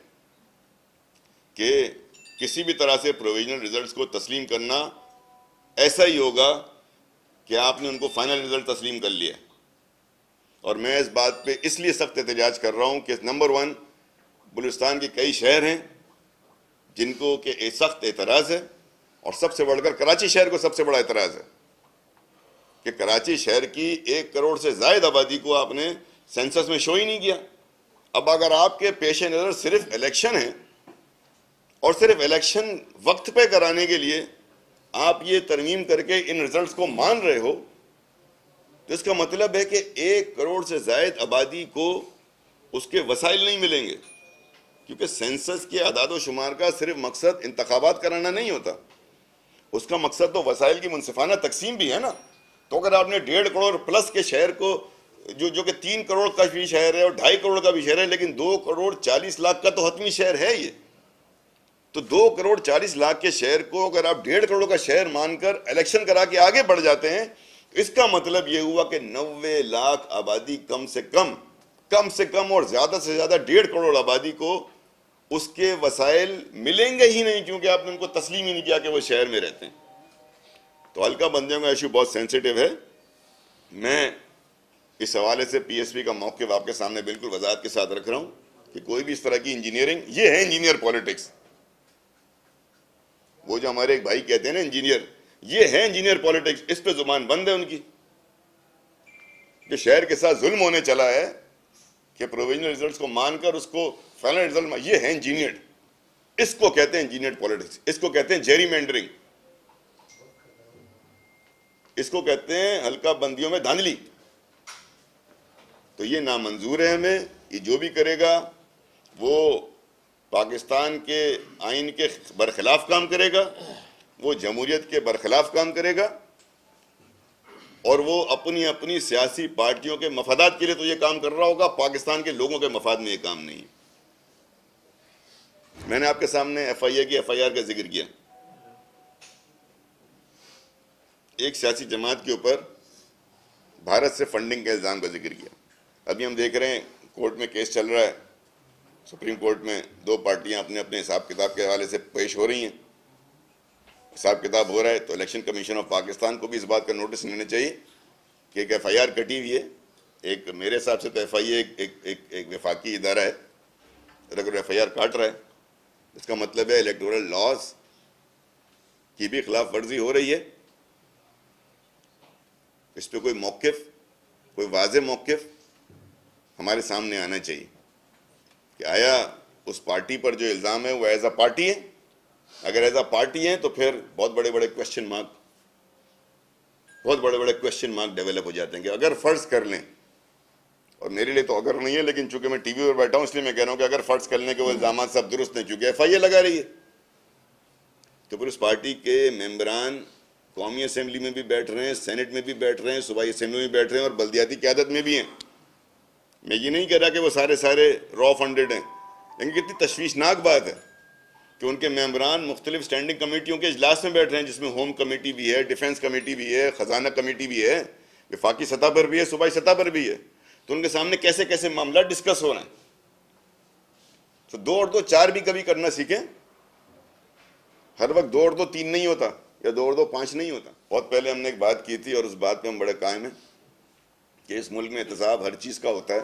S1: कि किसी भी तरह से प्रोविजनल रिजल्ट्स को तस्लीम करना ऐसा ही होगा कि आपने उनको फाइनल रिजल्ट तस्लीम कर लिया। और मैं इस बात पे इसलिए सख्त एहतजाज कर रहा हूँ कि नंबर वन, बलूचिस्तान के कई शहर हैं जिनको के सख्त एतराज़ है, और सबसे बढ़कर कराची शहर को सबसे बड़ा एतराज़ है कि कराची शहर की एक करोड़ से ज़ायद आबादी को आपने सेंसस में शो ही नहीं किया। अब अगर आपके पेश नज़र सिर्फ इलेक्शन है और सिर्फ इलेक्शन वक्त पे कराने के लिए आप ये तरमीम करके इन रिजल्ट्स को मान रहे हो, तो इसका मतलब है कि एक करोड़ से ज़ायद आबादी को उसके वसाइल नहीं मिलेंगे। क्योंकि सेंसस के अदाद शुमार का सिर्फ मकसद इंतखाबात कराना नहीं होता, उसका मकसद तो वसाइल की मुनसिफाना तकसीम भी है ना। तो अगर आपने डेढ़ करोड़ प्लस के शहर को, जो जो कि तीन करोड़ का भी शहर है और ढाई करोड़ का भी शहर है, लेकिन दो करोड़ चालीस लाख का तो हतमी शहर है ये, तो दो करोड़ चालीस लाख के शहर को अगर आप डेढ़ करोड़ का शहर मानकर इलेक्शन करा के आगे बढ़ जाते हैं, इसका मतलब यह हुआ कि नब्बे लाख आबादी कम से कम कम से कम और ज़्यादा से ज़्यादा डेढ़ करोड़ आबादी को उसके वसाइल मिलेंगे ही नहीं, क्योंकि आपने उनको तस्लीम ही नहीं किया कि वो शहर में रहते हैं। तो हल्का बंदियों का इशू बहुत सेंसिटिव है। मैं इस हवाले से पीएसपी का मौक़िफ़ आपके सामने बिल्कुल वज़ाहत के साथ रख रहा हूँ कि कोई भी इस तरह की इंजीनियरिंग, ये है इंजीनियर पॉलिटिक्स। वो जो हमारे एक भाई कहते हैं ना इंजीनियर, ये है इंजीनियर पॉलिटिक्स। इस पे जुबान बंद है उनकी। जो शहर के साथ जुल्म होने चला है कि प्रोविजनल रिजल्ट्स को मानकर उसको फाइनल रिजल्ट में, ये है इंजीनियर। इसको कहते हैं इंजीनियर पॉलिटिक्स, इसको कहते हैं जेरीमेंडरिंग, इसको कहते हैं हल्का बंदियों में धांधली। तो ये नामंजूर है हमें। ये जो भी करेगा वो पाकिस्तान के आइन के बरखिलाफ काम करेगा, वो जमहूरियत के बरखिलाफ काम करेगा, और वो अपनी अपनी सियासी पार्टियों के मफादात के लिए तो ये काम कर रहा होगा, पाकिस्तान के लोगों के मफाद में ये काम नहीं। मैंने आपके सामने एफ आई ए की एफ आई आर का जिक्र किया। एक सियासी जमात के ऊपर भारत से फंडिंग के इल्ज़ाम का जिक्र किया। अभी हम देख रहे हैं कोर्ट में केस चल रहा है, सुप्रीम कोर्ट में दो पार्टियां अपने अपने हिसाब किताब के हवाले से पेश हो रही हैं। हिसाब किताब हो रहा है तो इलेक्शन कमीशन ऑफ पाकिस्तान को भी इस बात का नोटिस लेना चाहिए कि एक एफ आई आर कटी हुई है। एक मेरे हिसाब से तो एफ आई ए एक एक एक, एक वफाकी इदारा है, अगर एफ आई आर काट रहा है इसका मतलब है इलेक्टोरल लॉज की भी खिलाफ वर्जी हो रही है। इस पर कोई मौक़िफ़, कोई वाज़ेह मौक़िफ़ हमारे सामने आना चाहिए कि आया उस पार्टी पर जो इल्ज़ाम है वो एज अ पार्टी है। अगर एज अ पार्टी है तो फिर बहुत बड़े बड़े क्वेश्चन मार्क बहुत बड़े बड़े क्वेश्चन मार्क डेवलप हो जाते हैं कि अगर फ़र्ज कर लें, और मेरे लिए तो अगर नहीं है, लेकिन चूंकि मैं टीवी पर बैठा हूं इसलिए मैं कह रहा हूं कि अगर फ़र्ज करने के वो इल्ज़ाम सब दुरुस्त नहीं, चूंकि एफ आई ए लगा रही है, तो फिर उस पार्टी के मेम्बरान कौमी असम्बली में भी बैठ रहे हैं, सेनेट में भी बैठ रहे हैं, सूबाई असम्बली में बैठ रहे हैं और बल्दियाती क़यादत में भी हैं। मैं ये नहीं कह रहा कि वो सारे सारे रॉ फंडेड हैं, लेकिन कितनी तशवीशनाक बात है कि उनके मेम्बरान मुख्तलिफ स्टैंडिंग कमेटियों के इजलास में बैठ रहे हैं, जिसमें होम कमेटी भी है, डिफेंस कमेटी भी है, ख़जाना कमेटी भी है, वफाकी सतह पर भी है, सूबाई सतह पर भी है। तो उनके सामने कैसे कैसे मामला डिस्कस हो रहे हैं। तो दो और दो चार भी कभी करना सीखें। हर वक्त दो और दो तीन नहीं होता या दो और दो पाँच नहीं होता। बहुत पहले हमने एक बात की थी और उस बात पे हम बड़े कायम हैं कि इस मुल्क में एहतसाब हर चीज़ का होता है।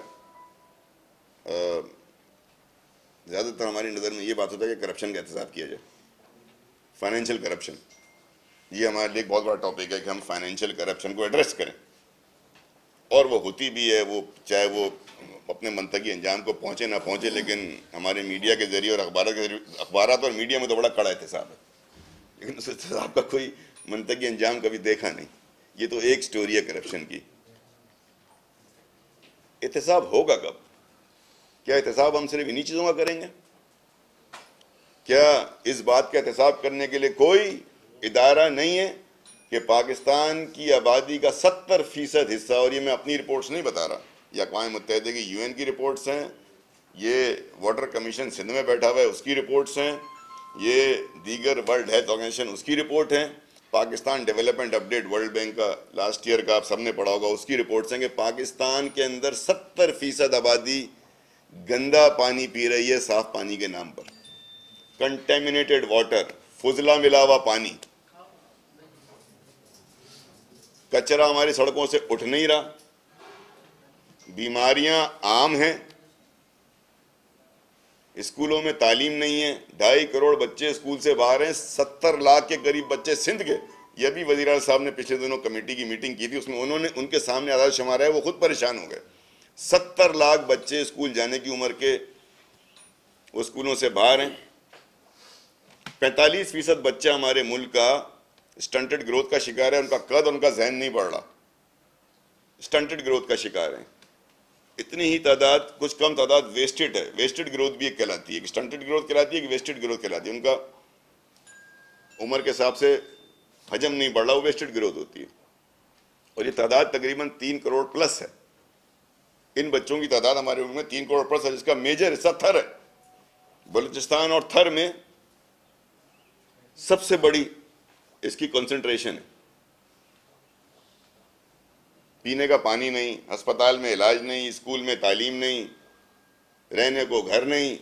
S1: ज़्यादातर हमारी नज़र में ये बात होता है कि करप्शन का एहतसाब किया जाए, फाइनेंशियल करप्शन। ये हमारे लिए एक बहुत बड़ा टॉपिक है कि हम फाइनेंशियल करप्शन को एड्रेस करें, और वो होती भी है, वो चाहे वो अपने मंतकी अंजाम को पहुँचे ना पहुँचे, लेकिन हमारे मीडिया के ज़रिए और अखबार के जरिए, अखबारात और मीडिया में तो बड़ा कड़ा एहतसाब है, लेकिन उस एहतसाब का कोई मंतकी अंजाम कभी देखा नहीं। ये तो एक स्टोरी है करप्शन की। एहतसाब होगा कब? क्या एहतसाब हम सिर्फ इन्हीं चीज़ों का करेंगे? क्या इस बात का एहतसाब करने के लिए कोई इदारा नहीं है कि पाकिस्तान की आबादी का सत्तर फीसद हिस्सा, और ये मैं अपनी रिपोर्ट्स नहीं बता रहा, या अक़वाम मुत्तहिदा की यू एन की रिपोर्ट्स हैं, ये वाटर कमीशन सिंध में बैठा हुआ है उसकी रिपोर्ट्स हैं, ये दीगर वर्ल्ड हेल्थ ऑर्गेनाइजेशन उसकी रिपोर्ट है, Pakistan development update world bank का लास्ट ईयर का आप सबने पढ़ा होगा उसकी रिपोर्ट्स हैं कि पाकिस्तान के अंदर सत्तर फीसद आबादी गंदा पानी पी रही है साफ पानी के नाम पर। कंटेमिनेटेड वाटर, फुजला मिला हुआ पानी, कचरा हमारी सड़कों से उठ नहीं रहा, बीमारियां आम हैं, स्कूलों में तालीम नहीं है, ढाई करोड़ बच्चे स्कूल से बाहर हैं, सत्तर लाख के करीब बच्चे सिंध के। यह भी वज़ीर आज़म साहब ने पिछले दिनों कमेटी की मीटिंग की थी, उसमें उन्होंने उनके सामने आदाद शुमार है, वो खुद परेशान हो गए। सत्तर लाख बच्चे स्कूल जाने की उम्र के वो स्कूलों से बाहर हैं। पैंतालीस फीसद बच्चा हमारे मुल्क का स्टंटेड ग्रोथ का शिकार है, उनका कद उनका जहन नहीं बढ़ रहा, स्टंटेड ग्रोथ का शिकार है। इतनी ही तादाद, कुछ कम तादाद वेस्टेड है, वेस्टेड ग्रोथ भी एक कहलाती है, एक स्टंटेड ग्रोथ कहलाती है, एक वेस्टेड ग्रोथ कहलाती है। उनका उम्र के हिसाब से हजम नहीं बढ़ रहा, वो वेस्टेड ग्रोथ होती है। और ये तादाद तकरीबन तीन करोड़ प्लस है। इन बच्चों की तादाद हमारे मुल्क में तीन करोड़ प्लस है, जिसका मेजर हिस्सा थर है। बलूचिस्तान और थर में सबसे बड़ी इसकी कंसंट्रेशन है। पीने का पानी नहीं, अस्पताल में इलाज नहीं, स्कूल में तालीम नहीं, रहने को घर नहीं।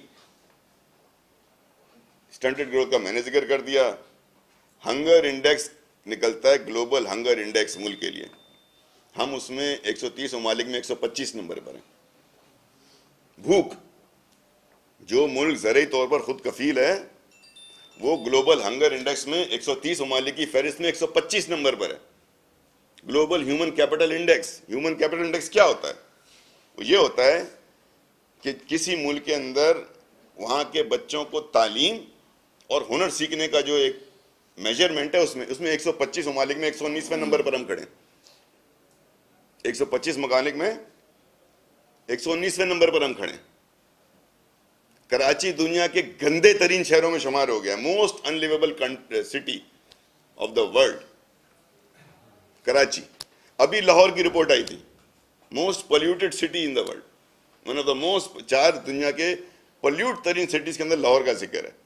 S1: स्टंटेड ग्रोथ का मैंने जिक्र कर दिया। हंगर इंडेक्स निकलता है, ग्लोबल हंगर इंडेक्स मुल्क के लिए, हम उसमें एक सौ तीस ममालिक में एक सौ पच्चीस नंबर पर हैं। भूख, जो मुल्क ज़रूरी तौर पर खुद कफील है, वो ग्लोबल हंगर इंडेक्स में एक सौ तीस ममालिक की फहरिस्त में एक सौ पच्चीस नंबर पर है। Global human capital index, human capital index क्या होता है? वो ये होता है कि किसी मुल्क के अंदर वहाँ के बच्चों को तालीम और हुनर सीखने का जो एक मेजरमेंट है, उसमें उसमें एक सौ पच्चीस ममालिक में एक सौ उन्नीसवें नंबर पर हम खड़े। एक सौ पच्चीस ममालिक में एक सौ उन्नीसवें नंबर पर हम खड़े। कराची दुनिया के गंदे तरीन शहरों में शुमार हो गया, most unlivable city of the world Karachi. अभी लाहौर की रिपोर्ट आई थी, most polluted city in the world, one of the most, चार दुनिया के पोल्यूट तरीन सिटीज के अंदर लाहौर का जिक्र है।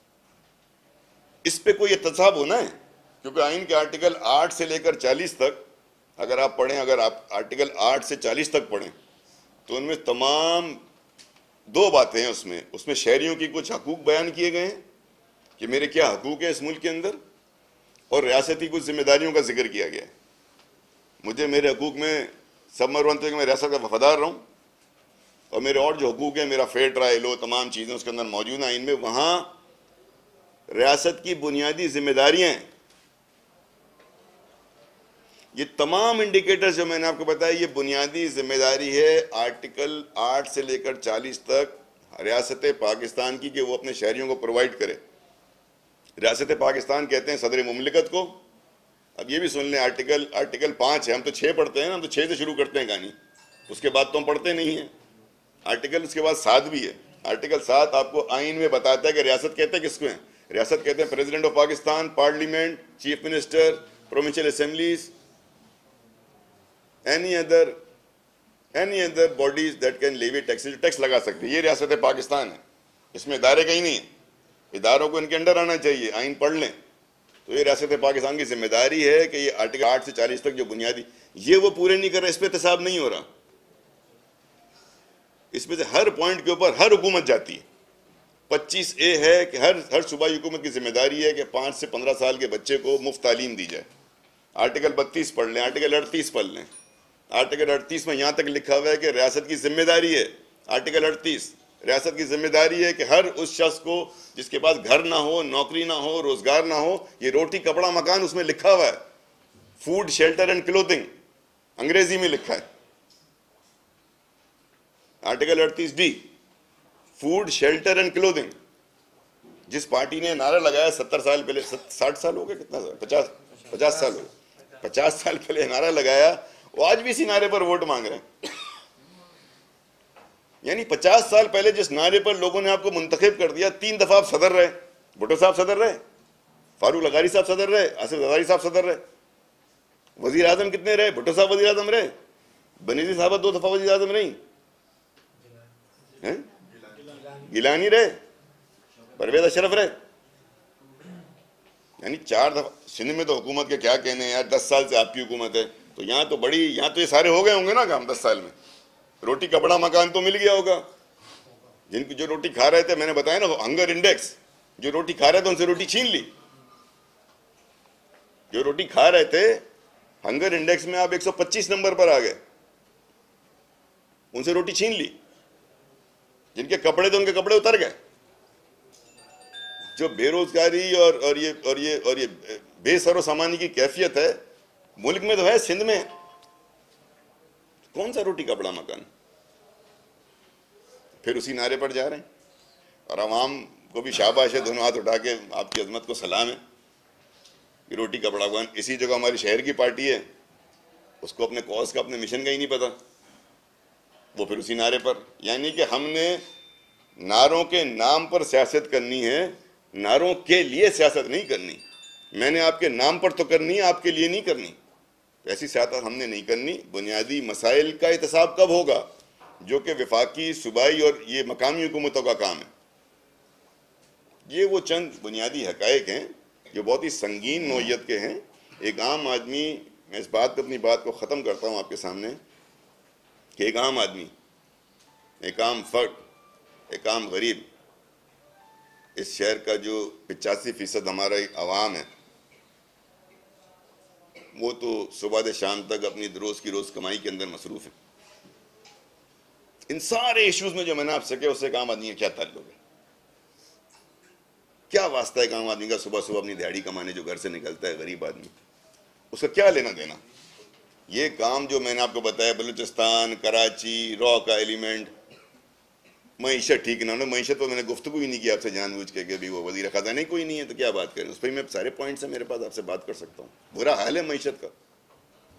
S1: इस पे कोई एहतसाब होना है, क्योंकि आइन के आर्टिकल आठ से लेकर चालीस तक अगर आप पढ़ें, अगर आप आर्टिकल आठ से चालीस तक पढ़ें तो उनमें तमाम दो बातें हैं। उसमें उसमें शहरियों की कुछ हकूक बयान किए गए हैं कि मेरे क्या हकूक है इस मुल्क के अंदर, और रियासती कुछ जिम्मेदारियों का जिक्र किया गया है। मुझे मेरे हकूक में सब मरवंत है कि मैं रियासत का वफादार रहूं, और मेरे और जो हकूक है, मेरा फेयर ट्रायल लो, तमाम चीज़ें उसके अंदर मौजूद हैं। इनमें वहाँ रियासत की बुनियादी जिम्मेदारियाँ हैं। ये तमाम इंडिकेटर्स जो मैंने आपको बताया, ये बुनियादी जिम्मेदारी है आर्टिकल आठ से लेकर चालीस तक रियासत पाकिस्तान की, कि वो अपने शहरियों को प्रोवाइड करे। रियासत पाकिस्तान कहते हैं सदर मुमलिकत को। अब ये भी सुन लें, आर्टिकल आर्टिकल पाँच है, हम तो छः पढ़ते हैं ना, हम तो छः से शुरू करते हैं कहानी, उसके बाद तो हम पढ़ते नहीं हैं। आर्टिकल उसके बाद सात भी है। आर्टिकल सात आपको आइन में बताता है कि रियासत कहते हैं किसको हैं। रियासत कहते हैं president of Pakistan, parliament, chief minister, provincial assemblies, any other any other bodies that can levy taxes, tax लगा सकते हैं। ये रियासत पाकिस्तान है, इसमें इदारे कहीं नहीं है, इदारों को इनके अंडर आना चाहिए। आइन पढ़ लें तो ये रियासत पाकिस्तान की जिम्मेदारी है कि ये आर्टिकल आठ से चालीस तक जो बुनियादी, ये वो पूरे नहीं कर रहा, इस पर एहतसाब नहीं हो रहा। इसमें से हर पॉइंट के ऊपर हर हुकूमत जाती है। पच्चीस ए है कि हर हर सूबाई हुकूमत की जिम्मेदारी है कि पाँच से पंद्रह साल के बच्चे को मुफ्त तालीम दी जाए। आर्टिकल बत्तीस पढ़ लें, आर्टिकल अड़तीस पढ़ लें। आर्टिकल अड़तीस में यहाँ तक लिखा हुआ है कि रियासत की जिम्मेदारी है, आर्टिकल अड़तीस, रियासत की जिम्मेदारी है कि हर उस शख्स को जिसके पास घर ना हो, नौकरी ना हो, रोजगार ना हो, ये रोटी कपड़ा मकान उसमें लिखा हुआ है, फूड शेल्टर एंड क्लोथिंग अंग्रेजी में लिखा है। आर्टिकल अड़तीस D, food shelter and clothing. जिस पार्टी ने नारा लगाया सत्तर साल पहले, साठ साल हो गए, कितना साल, पचास पचास साल हो गए, पचास साल पहले नारा लगाया, वो आज भी इसी नारे पर वोट मांग रहे हैं। यानी पचास साल पहले जिस नारे पर लोगों ने आपको मुंतखब कर दिया, तीन दफा आप सदर रहे, भुट्टो साहब सदर रहे, फारूक लगारी साहब सदर रहे, आसिफ हसनैन साहब सदर रहे, वजीर आजम कितने रहे, भुट्टो साहब वजीर आजम रहे, बेनजीर साहब दो दफा वजीर आजम रही हैं, गिलानी रहे, परवेज अशरफ रहे, यानी चार दफा। सिंध में तो हुकूमत के क्या कहने हैं यार, दस साल से आपकी हुकूमत है, तो यहाँ तो बड़ी, यहाँ तो ये सारे हो गए होंगे ना काम दस साल में। रोटी कपड़ा मकान तो मिल गया होगा, जिनकी जो रोटी खा रहे थे, मैंने बताया ना हंगर इंडेक्स, जो रोटी खा रहे थे उनसे रोटी छीन ली। जो रोटी खा रहे थे हंगर इंडेक्स में आप एक सौ पच्चीस नंबर पर आ गए, उनसे रोटी छीन ली। जिनके कपड़े थे उनके कपड़े उतर गए। जो बेरोजगारी और और ये और ये और ये बेसरो सामानी की कैफियत है मुल्क में तो है, सिंध में कौन सा रोटी कपड़ा मकान। फिर उसी नारे पर जा रहे हैं, और आवाम को भी शाबाश है, दोनों हाथ उठा के आपकी अजमत को सलाम है कि रोटी कपड़ा मकान। इसी जगह हमारी शहर की पार्टी है, उसको अपने कॉज का, अपने मिशन का ही नहीं पता, वो फिर उसी नारे पर। यानी कि हमने नारों के नाम पर सियासत करनी है, नारों के लिए सियासत नहीं करनी। मैंने आपके नाम पर तो करनी है, आपके लिए नहीं करनी। ऐसी सियासत हमने नहीं करनी। बुनियादी मसाइल का एहतसाब कब होगा, जो कि वफाकी, सूबाई और ये मकामी हुकूमतों का काम है। ये वो चंद बुनियादी हकायक हैं जो बहुत ही संगीन नौइयत के हैं। एक आम आदमी, मैं इस बात पर अपनी बात को ख़त्म करता हूँ आपके सामने, कि एक आम आदमी, एक आम फर्द, एक आम गरीब, इस शहर का जो पचासी फीसद हमारा आवाम है, वो तो सुबह से शाम तक अपनी रोज़ की रोज़ कमाई के अंदर मसरूफ़ है। इन सारे इश्यूज़ में जो मैंने आपसे कहा, उससे एक आम आदमी का क्या ताल्लुक है, क्या वास्ता है एक आम आदमी का सुबह सुबह अपनी दिहाड़ी कमाने जो घर से निकलता है, गरीब आदमी, उसका क्या लेना देना। ये काम जो मैंने आपको बताया, बलूचिस्तान, कराची, रॉ का एलिमेंट, मईशत ठीक ना हो, मईशत तो मैंने गुफ्तगू ही नहीं की आपसे जानबूझ के कि अभी वो वज़ीर ख़ज़ाना नहीं कोई नहीं है तो क्या बात करें। उस पर मैं सारे पॉइंट्स हैं मेरे पास, आपसे बात कर सकता हूँ। बुरा हाल है मईशत का।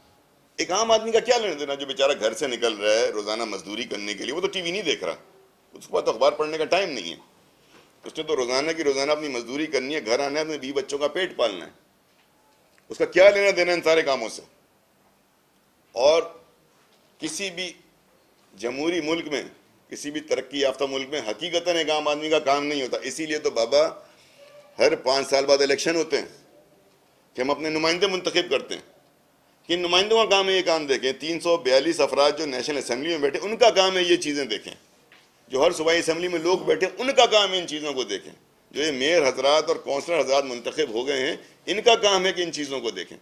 S1: एक आम आदमी का क्या लेना देना जो बेचारा घर से निकल रहा है रोज़ाना मजदूरी करने के लिए, वो तो टीवी नहीं देख रहा, उसके पास तो अखबार पढ़ने का टाइम नहीं है। उसने तो रोज़ाना की रोज़ाना अपनी मजदूरी करनी है, घर आना है, अपने बीवी बच्चों का पेट पालना है। उसका क्या लेना देना इन सारे कामों से? और किसी भी जमहूरी मुल्क में, किसी भी तरक्की याफ्ता मुल्क में हकीकतन एक आम आदमी का काम नहीं होता। इसीलिए तो बाबा हर पाँच साल बाद इलेक्शन होते हैं कि हम अपने नुमाइंदे मुंतखब करते हैं कि नुमाइंदों का काम है ये काम देखें। तीन सौ बयालीस अफराद जो नेशनल असम्बली में बैठे, उनका काम है ये चीज़ें देखें। जो हर सूबाई असम्बली में लोग बैठे, उनका काम है इन चीज़ों को देखें। जो ये मेयर हजरात और कौंसलर हजरात मुंतखब हो गए हैं, इनका काम है कि इन चीज़ों को देखें।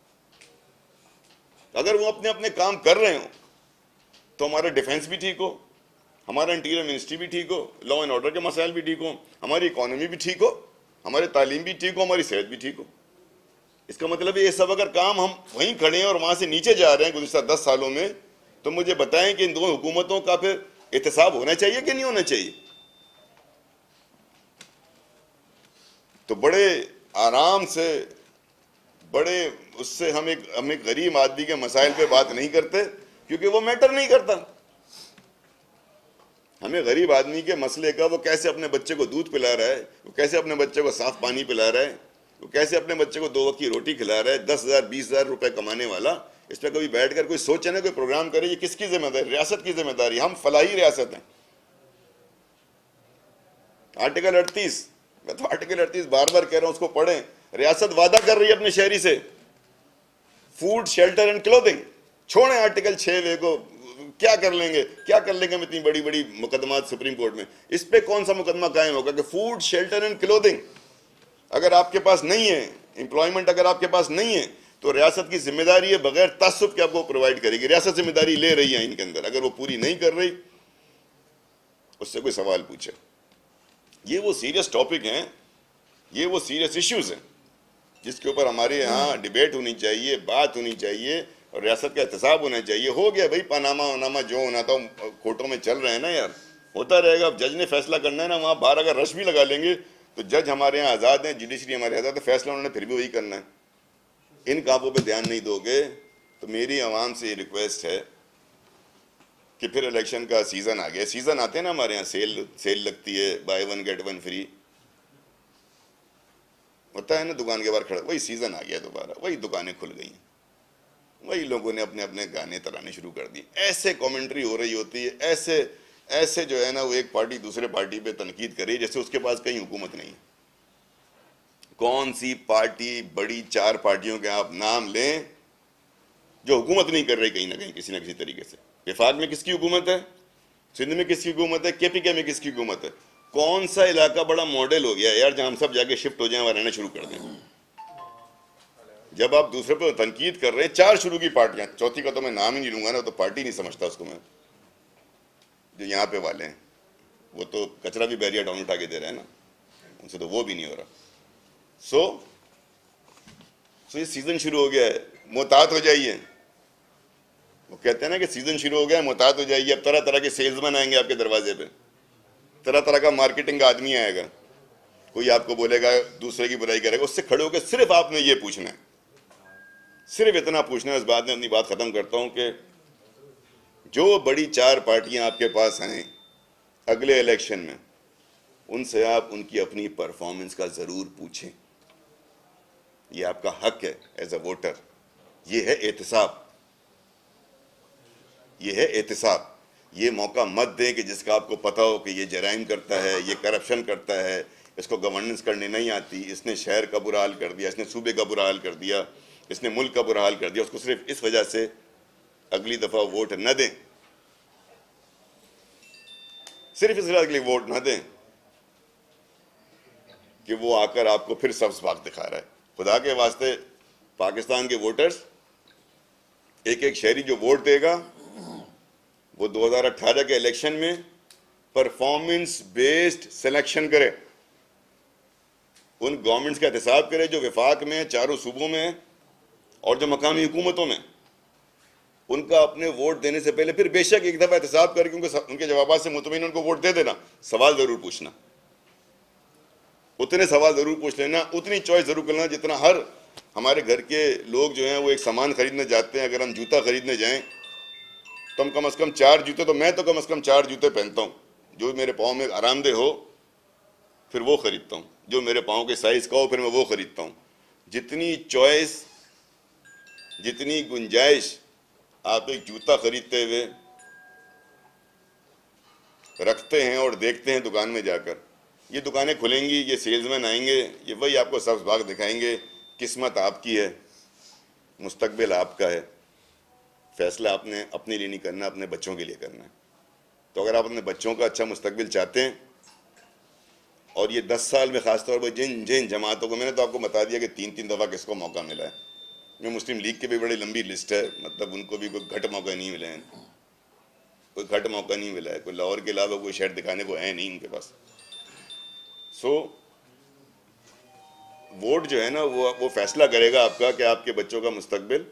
S1: अगर वो अपने अपने काम कर रहे हो तो हमारा डिफेंस भी ठीक हो, हमारा इंटीरियर मिनिस्ट्री भी ठीक हो, लॉ एंड ऑर्डर के मसाइल भी ठीक हो, हमारी इकॉनमी भी ठीक हो, हमारी तालीम भी ठीक हो, हमारी सेहत भी ठीक हो। इसका मतलब ये सब अगर काम हम वहीं खड़े हैं और वहाँ से नीचे जा रहे हैं गुज़िश्ता दस सालों में, तो मुझे बताएं कि इन दोनों हुकूमतों का फिर एहतसाब होना चाहिए कि नहीं होना चाहिए? तो बड़े आराम से, बड़े उससे हम एक हम एक गरीब आदमी के मसाइल पे बात नहीं करते क्योंकि वो मैटर नहीं करता। हमें गरीब आदमी के मसले का, वो कैसे अपने बच्चे को दूध पिला रहा है, वो कैसे अपने बच्चे को साफ पानी पिला रहा है, वो कैसे अपने बच्चे को दो वक्त की रोटी खिला रहा है, दस हजार बीस हजार रुपए कमाने वाला, इस पर कभी बैठकर कोई सोचे ना, कोई प्रोग्राम करे। ये किसकी जिम्मेदारी? रियासत की जिम्मेदारी। हम फलाही रियासत हैं। आर्टिकल अड़तीस, मैं तो आर्टिकल अड़तीस बार बार कह रहा हूं, उसको पढ़ें। रियासत वादा कर रही है अपने शहरी से, फूड शेल्टर एंड क्लोथिंग। छोड़ें आर्टिकल छह वे को, क्या कर लेंगे, क्या कर लेंगे हम इतनी बड़ी बड़ी मुकदमात सुप्रीम कोर्ट में? इस पे कौन सा मुकदमा कायम होगा कि फूड शेल्टर एंड क्लोथिंग अगर आपके पास नहीं है, एम्प्लॉयमेंट अगर आपके पास नहीं है, तो रियासत की जिम्मेदारी है बगैर तासुब के आपको प्रोवाइड करेगी। रियासत जिम्मेदारी ले रही है इनके अंदर, अगर वो पूरी नहीं कर रही उससे कोई सवाल पूछे। ये वो सीरियस टॉपिक हैं, ये वो सीरियस इश्यूज हैं जिसके ऊपर हमारे यहाँ डिबेट होनी चाहिए, बात होनी चाहिए और रियासत का एहतसाब होना चाहिए। हो गया भाई, पनामा वनामा जो होना था कोर्टों में चल रहे हैं ना यार, होता रहेगा। अब जज ने फैसला करना है ना, वहाँ बाहर अगर रश भी लगा लेंगे तो जज हमारे यहाँ आज़ाद हैं, जुडिशरी हमारे आज़ाद है, फैसला उन्होंने फिर भी वही करना है। इन कामों पे ध्यान नहीं दोगे तो मेरी आवाम से ये रिक्वेस्ट है कि फिर इलेक्शन का सीज़न आ गया, सीज़न आते हैं ना हमारे यहाँ, सेल सेल लगती है, buy one get one free होता है ना, दुकान के बाहर खड़ा, वही सीज़न आ गया दोबारा, वही दुकानें खुल गई, वही लोगों ने अपने अपने गाने तराने शुरू कर दिए। ऐसे कमेंट्री हो रही होती है, ऐसे ऐसे जो है ना, वो एक पार्टी दूसरे पार्टी पे तनकीद करे जैसे उसके पास कहीं हुकूमत नहीं है। कौन सी पार्टी, बड़ी चार पार्टियों के आप नाम लें जो हुकूमत नहीं कर रही कहीं ना कहीं, किसी ना किसी तरीके से। विफाक में किसकी हुकूमत है, सिंध में किसकी हुकूमत है, के पी के में किसकी हुकूमत है? कौन सा इलाका बड़ा मॉडल हो गया यार जहां हम सब जाके शिफ्ट हो जाएं और रहना शुरू कर दें? जब आप दूसरे पर तनकीद कर रहे हैं, चार शुरू की पार्टियां, चौथी का तो मैं नाम ही नहीं लूंगा ना, तो पार्टी नहीं समझता उसको मैं। जो यहाँ पे वाले हैं वो तो कचरा भी बैरियर डाउन उठा के दे रहे हैं ना, उनसे तो वो भी नहीं हो रहा। सो सो ये सीजन शुरू हो गया है, मोहतात हो जाइए। वो कहते हैं ना कि सीजन शुरू हो गया है, मोहतात हो जाइए। अब तरह तरह के सेल्समैन आएंगे आपके दरवाजे पे, तरह तरह का मार्केटिंग का आदमी आएगा, कोई आपको बोलेगा, दूसरे की बुराई करेगा। उससे खड़े होकर सिर्फ आपने ये पूछना है, सिर्फ इतना पूछना है। इस बात में अपनी बात खत्म करता हूं कि जो बड़ी चार पार्टियां आपके पास हैं अगले इलेक्शन में, उनसे आप उनकी अपनी परफॉर्मेंस का जरूर पूछें। ये आपका हक है एज अ वोटर। ये है एहतसाब, ये है एहतसाब। ये मौका मत दें कि जिसका आपको पता हो कि ये जराइम करता है, ये करप्शन करता है, इसको गवर्नेंस करने नहीं आती, इसने शहर का बुरा हाल कर दिया, इसने सूबे का बुरा हाल कर दिया, इसने मुल्क का बुरा हाल कर दिया, उसको सिर्फ इस वजह से अगली दफा वोट न दें। सिर्फ इस वजह के लिए वोट न दें कि वो आकर आपको फिर सब्ज बाग दिखा रहा है। खुदा के वास्ते पाकिस्तान के वोटर्स, एक एक शहरी जो वोट देगा वो दो हज़ार अठारह के इलेक्शन में परफॉर्मेंस बेस्ड सिलेक्शन करे, उन गवर्नमेंट्स का एहतसाब करे जो विफाक में, चारों सूबों में और जो मकामी हुकूमतों में। उनका अपने वोट देने से पहले फिर बेशक एक दफा एहतसाब करके उनके उनके जवाब से मुतमईन उनको वोट दे देना। सवाल जरूर पूछना, उतने सवाल जरूर पूछ लेना, उतनी चॉइस जरूर करना जितना हर हमारे घर के लोग जो हैं वो एक सामान खरीदने जाते हैं। अगर हम जूता खरीदने जाएं तो हम कम अज़ कम चार जूते, तो मैं तो कम अज़ कम चार जूते पहनता हूँ। जो मेरे पाँव में आरामदेह हो फिर वो ख़रीदता हूँ, जो मेरे पाँव के साइज़ का हो फिर मैं वो ख़रीदता हूँ। जितनी चॉइस, जितनी गुंजाइश आप एक जूता ख़रीदते हुए रखते हैं और देखते हैं दुकान में जाकर, ये दुकानें खुलेंगी, ये सेल्समैन आएंगे, ये वही आपको सब्ज़ बाग दिखाएंगे। किस्मत आपकी है, मुस्तकबिल आपका है, फ़ैसला आपने अपने लिए नहीं करना, अपने बच्चों के लिए करना है। तो अगर आप अपने बच्चों का अच्छा मुस्तकबिल चाहते हैं, और ये दस साल में ख़ास तौर पर जिन जिन जमातों को, मैंने तो आपको बता दिया कि तीन तीन दफ़ा किसको मौका मिला है। मैं मुस्लिम लीग की भी बड़ी लंबी लिस्ट है, मतलब उनको भी कोई घट मौका नहीं मिला है, कोई घट मौका नहीं मिला है, कोई लाहौर के अलावा कोई शहर दिखाने को है नहीं उनके पास। सो वोट जो है ना वो वो फैसला करेगा आपका कि आपके बच्चों का मुस्तकबिल,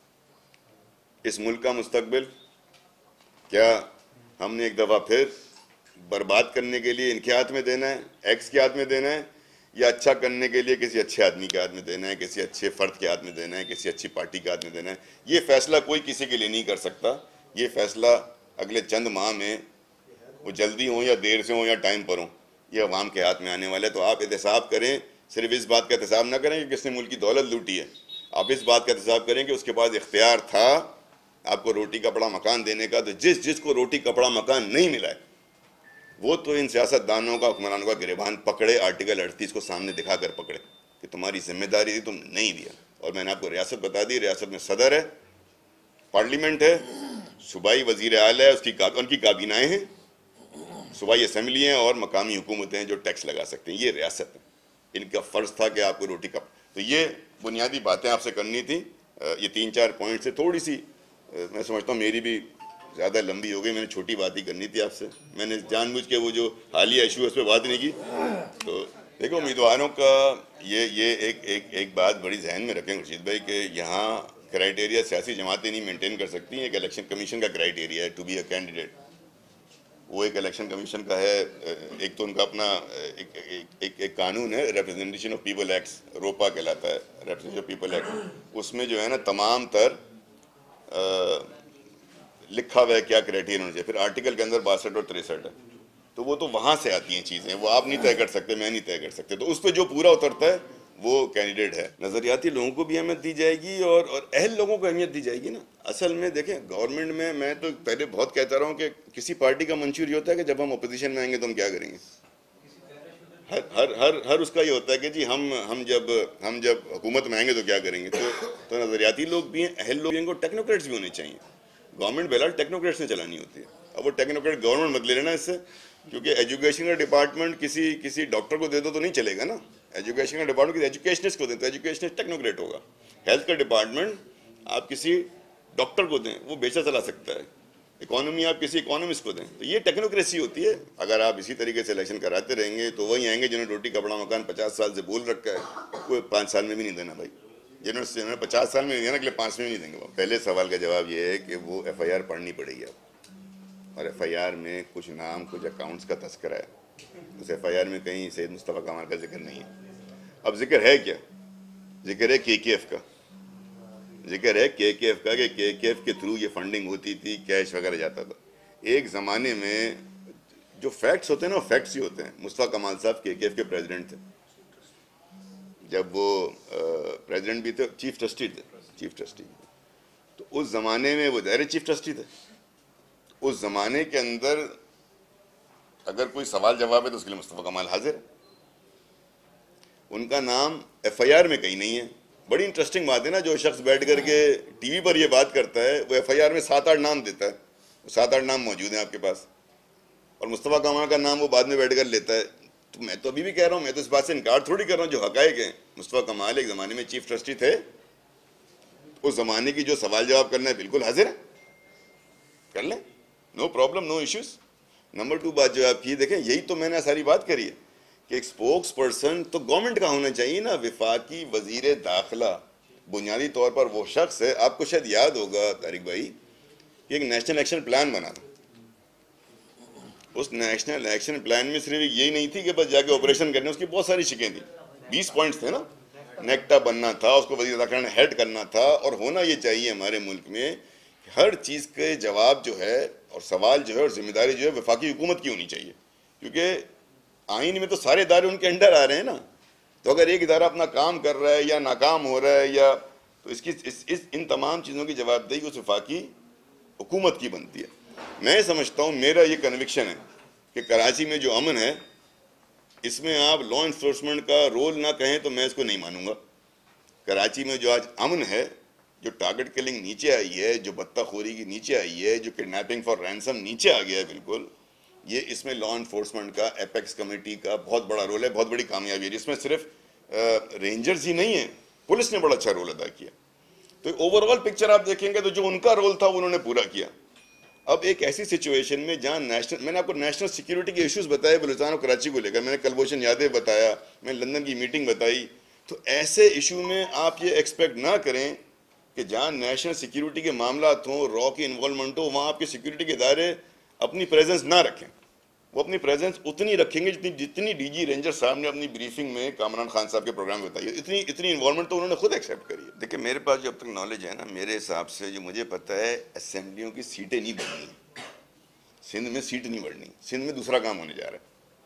S1: इस मुल्क का मुस्तकबिल क्या हमने एक दफ़ा फिर बर्बाद करने के लिए इनके हाथ में देना है, एक्स के हाथ में देना है, या अच्छा करने के लिए किसी अच्छे आदमी के हाथ में देना है, किसी अच्छे फ़र्द के हाथ में देना है, किसी अच्छी पार्टी के हाथ में देना है। ये फ़ैसला कोई किसी के लिए नहीं कर सकता। ये फ़ैसला अगले चंद माह में, वो जल्दी हो या देर से हो या टाइम पर हो, ये अवाम के हाथ में आने वाला है। तो आप एहतसाब करें, सिर्फ इस बात का एहतसाब ना करें कि किसने मुल्क की दौलत लूटी है, आप इस बात का एहतसाब करें कि उसके पास इख्तियार था आपको रोटी कपड़ा मकान देने का। तो जिस जिसको रोटी कपड़ा मकान नहीं मिला है वो तो इन सियासतदानों का, हुक्मरानों का गिरबान पकड़े, आर्टिकल अड़तीस को सामने दिखा कर पकड़े कि तुम्हारी जिम्मेदारी थी, तुमने नहीं दिया। और मैंने आपको रियासत बता दी, रियासत में सदर है, पार्लियामेंट है, सूबाई वजीर आला है, उसकी का, उनकी काबीनाएँ हैं, सूबाई असम्बली हैं और मकामी हुकूमतें हैं जो टैक्स लगा सकते हैं। ये रियासत है, इनका फ़र्ज़ था कि आपको रोटी कप। तो ये बुनियादी बातें आपसे करनी थी। ये तीन चार पॉइंट से थोड़ी सी मैं समझता हूँ मेरी भी ज़्यादा लंबी हो गई, मैंने छोटी बात ही करनी थी आपसे। मैंने जानबूझ के वो जो हालिया इशू है उस पर बात नहीं की। तो देखो, उम्मीदवारों का ये ये एक एक एक बात बड़ी जहन में रखें खुर्शीद भाई कि यहाँ क्राइटेरिया सियासी जमातें नहीं मेंटेन कर सकती। एक इलेक्शन कमीशन का क्राइटेरिया है टू बी अ कैंडिडेट, वो एक इलेक्शन कमीशन का है। एक तो उनका अपना एक एक, एक, एक कानून है, रिप्रेजेंटेशन ऑफ पीपल एक्ट्स, रोपा कहलाता है, रिप्रेजेंटेशन ऑफ पीपल एक्ट। उसमें जो है ना तमाम तर आ, लिखा हुआ है क्या क्राइटेरिया होना चाहिए। फिर आर्टिकल के अंदर बासठ और तिरसठ है, तो वो तो वहाँ से आती हैं चीज़ें, वो आप नहीं तय कर सकते, मैं नहीं तय कर सकते। तो उस पर जो पूरा उतरता है वो कैंडिडेट है। नज़रियाती लोगों को भी अहमियत दी जाएगी और और अहल लोगों को अहमियत दी जाएगी ना। असल में देखें, गवर्नमेंट में मैं तो पहले बहुत कहता रहा हूँ कि किसी पार्टी का मंशूर ये होता है कि जब हम अपोजिशन में आएंगे तो हम क्या करेंगे। हर हर हर हर उसका ये होता है कि जी हम हम जब हम जब हुकूमत में आएंगे तो क्या करेंगे। तो तो नज़रियाती लोग भी हैं, अहल लोग भी हैं, टेक्नोक्रेट्स भी होने चाहिए। गवर्नमेंट बेलाल टेक्नोक्रेट्स ने चलानी होती है। अब वो टेक्नोक्रेट गवर्नमेंट मत ले लेना इससे, क्योंकि एजुकेशन का डिपार्टमेंट किसी किसी डॉक्टर को दे दो तो नहीं चलेगा ना। एजुकेशन का डिपार्टमेंट किसी एजुकेशनिस्ट को दें तो एजुकेशनिस्ट टेक्नोक्रेट होगा। हेल्थ का डिपार्टमेंट आप किसी डॉक्टर को दें, वो बेचा चला सकता है। इकोनॉमी आप किसी इकोनॉमिस्ट को दें, तो ये टेक्नोक्रेसी होती है। अगर आप इसी तरीके से इलेक्शन कराते रहेंगे तो वही आएंगे जिन्होंने रोटी कपड़ा मकान पचास साल से बोल रखा है, कोई पाँच साल में भी नहीं देना भाई। जिन्होंने जिन्होंने पचास साल में नहीं देना, अगले पाँच में भी नहीं देंगे। वो पहले सवाल का जवाब ये है कि वो एफ आई आर पढ़नी पड़ेगी आप, और एफ आई आर में कुछ नाम कुछ अकाउंट्स का तस्करा है। उस एफ आई आर में कहीं सैयद मुस्तफ़ा कमाल का जिक्र नहीं है। अब जिक्र है क्या? जिक्र है के के एफ का, जिक्र है के के एफ का कि के के एफ के थ्रू ये फंडिंग होती थी, कैश वगैरह जाता था। एक ज़माने में जो फैक्ट्स होते हैं ना, वो फैक्ट्स ही होते हैं। मुस्तफ़ा कमाल साहब के के एफ के प्रेसिडेंट थे, जब वो प्रेसिडेंट भी थे, चीफ ट्रस्टी थे, चीफ ट्रस्टी। तो उस ज़माने में वो दायरे चीफ ट्रस्टी थे। उस ज़माने के अंदर अगर कोई सवाल जवाब है तो उसके लिए मुस्तफ़ा कमाल हाजिर है। उनका नाम एफ आई आर में कहीं नहीं है। बड़ी इंटरेस्टिंग बात है ना, जो शख्स बैठ करके टीवी पर ये बात करता है वो एफ आई आर में सात आठ नाम देता है, सात आठ नाम मौजूद हैं आपके पास, और मुस्तफ़ा कमाल का नाम वो बाद में बैठ कर लेता है। तो मैं तो अभी भी कह रहा हूँ, मैं तो इस बात से इनकार थोड़ी कर रहा हूँ, जो हक़ाइक़ हैं। मुस्तफ़ा कमाल एक ज़माने में चीफ ट्रस्टी थे, उस ज़माने की जो सवाल जवाब करना है बिल्कुल हाजिर है, कर लें, no problem, no issues. Number two बात जो आप की, देखें यही तो मैंने सारी बात करी है कि एक स्पोक्स पर्सन तो गवर्नमेंट का होना चाहिए ना। विफाकी वजीर दाखिला बुनियादी तौर पर वो शख्स है, आपको शायद याद होगा तारिक भाई, कि एक नेशनल एक्शन प्लान बना था। उस नेशनल एक्शन प्लान में सिर्फ यही नहीं थी कि बस जाके ऑपरेशन करने, उसकी बहुत सारी शिकें थी, बीस पॉइंट्स थे ना। नेक्टा बनना था, उसको वजीर दाखिला ने हेड करना था। और होना ये चाहिए हमारे मुल्क में हर चीज़ के जवाब जो है और सवाल जो है और जिम्मेदारी जो है वफाकी हुकूमत की होनी चाहिए, क्योंकि आइन में तो सारे इदारे उनके अंडर आ रहे हैं ना। तो अगर एक इदारा अपना काम कर रहा है या नाकाम हो रहा है या तो इसकी इस, इस इन तमाम चीज़ों की जवाबदेही उस वफाकी हुकूमत की बनती है। मैं समझता हूँ, मेरा ये कन्विक्शन है कि कराची में जो अमन है इसमें आप लॉ इन्फोर्समेंट का रोल ना कहें तो मैं इसको नहीं मानूंगा। कराची में जो आज अमन है, जो टारगेट किलिंग नीचे आई है, जो बत्ताखोरी की नीचे आई है, जो किडनैपिंग फॉर रैंसम नीचे आ गया है, बिल्कुल ये इसमें लॉ इन्फोर्समेंट का, एपेक्स कमेटी का बहुत बड़ा रोल है, बहुत बड़ी कामयाबी है। इसमें सिर्फ रेंजर्स ही नहीं है, पुलिस ने बड़ा अच्छा रोल अदा किया। तो ओवरऑल पिक्चर आप देखेंगे तो जो उनका रोल था वो उन्होंने पूरा किया। अब एक ऐसी सिचुएशन में जहाँ नेशनल, मैंने आपको नेशनल सिक्योरिटी के इश्यूज बताए बलूचिस्तान और कराची को लेकर, मैंने कलभूषण यादव बताया, मैंने लंदन की मीटिंग बताई। तो ऐसे इशू में आप ये एक्सपेक्ट ना करें कि जहाँ नेशनल सिक्योरिटी के मामला हों, रॉ की इन्वॉल्वमेंट हो, वहाँ आपके सिक्योरिटी के इदारे अपनी प्रेजेंस ना रखें। वो अपनी प्रेजेंस उतनी रखेंगे जितनी जितनी डीजी रेंजर साहब ने अपनी ब्रीफिंग में कामरान खान साहब के प्रोग्राम में बताई, इतनी इतनी इन्वॉल्वमेंट तो उन्होंने खुद एक्सेप्ट करी है। देखिए, मेरे पास जो अब तक नॉलेज है ना, मेरे हिसाब से जो मुझे पता है, असेंबलियों की सीटें नहीं बढ़नी, सिंध में सीट नहीं बढ़नी। सिंध में दूसरा काम होने जा रहा है,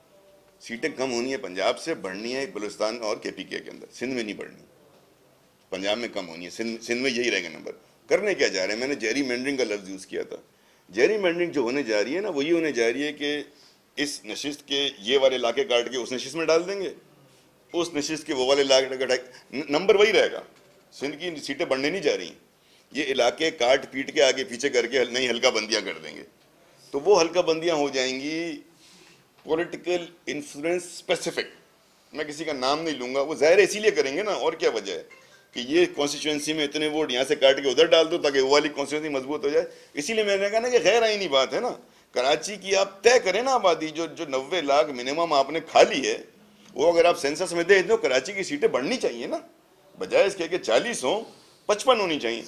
S1: सीटें कम होनी है, पंजाब से बढ़नी है बलूचिस्तान और के पी के के अंदर, सिंध में नहीं बढ़नी, पंजाब में कम होनी है, सिंध सिंध में यही रहेगा नंबर। करने क्या जा रहे हैं, मैंने जेरी मैंडरिंग का लफ्ज़ यूज़ किया था। जेरी मैंडरिंग जो होने जा रही है ना, वही होने जा रही है कि इस नशिस्त के ये वाले इलाके काट के उस नशिस्त में डाल देंगे, उस नशिस्त के वो वाले इलाके काट, नंबर वही रहेगा। सिंध की सीटें बढ़ने नहीं जा रही, ये इलाके काट पीट के आगे पीछे करके नई हल्का बंदियाँ कर देंगे। तो वो हल्का बंदियाँ हो जाएंगी पॉलिटिकल इन्फ्लुएंस स्पेसिफिक, मैं किसी का नाम नहीं लूँगा, वो ज़ाहिर इसीलिए करेंगे ना, और क्या वजह है कि ये कॉन्स्टिट्यूंसी में इतने वोट यहाँ से काट के उधर डाल दो ताकि वो वाली कॉन्स्टिट्यूंसी मजबूत हो जाए। इसीलिए मैंने कहा ना कि गैर आईनी बात है ना, कराची की आप तय करें ना आबादी, जो जो नब्बे लाख मिनिमम आपने खा ली है, वो अगर आप सेंसस में दे दो, कराची की सीटें बढ़नी चाहिए ना, बजाय इसके कि चालीस हो, पचपन होनी चाहिए।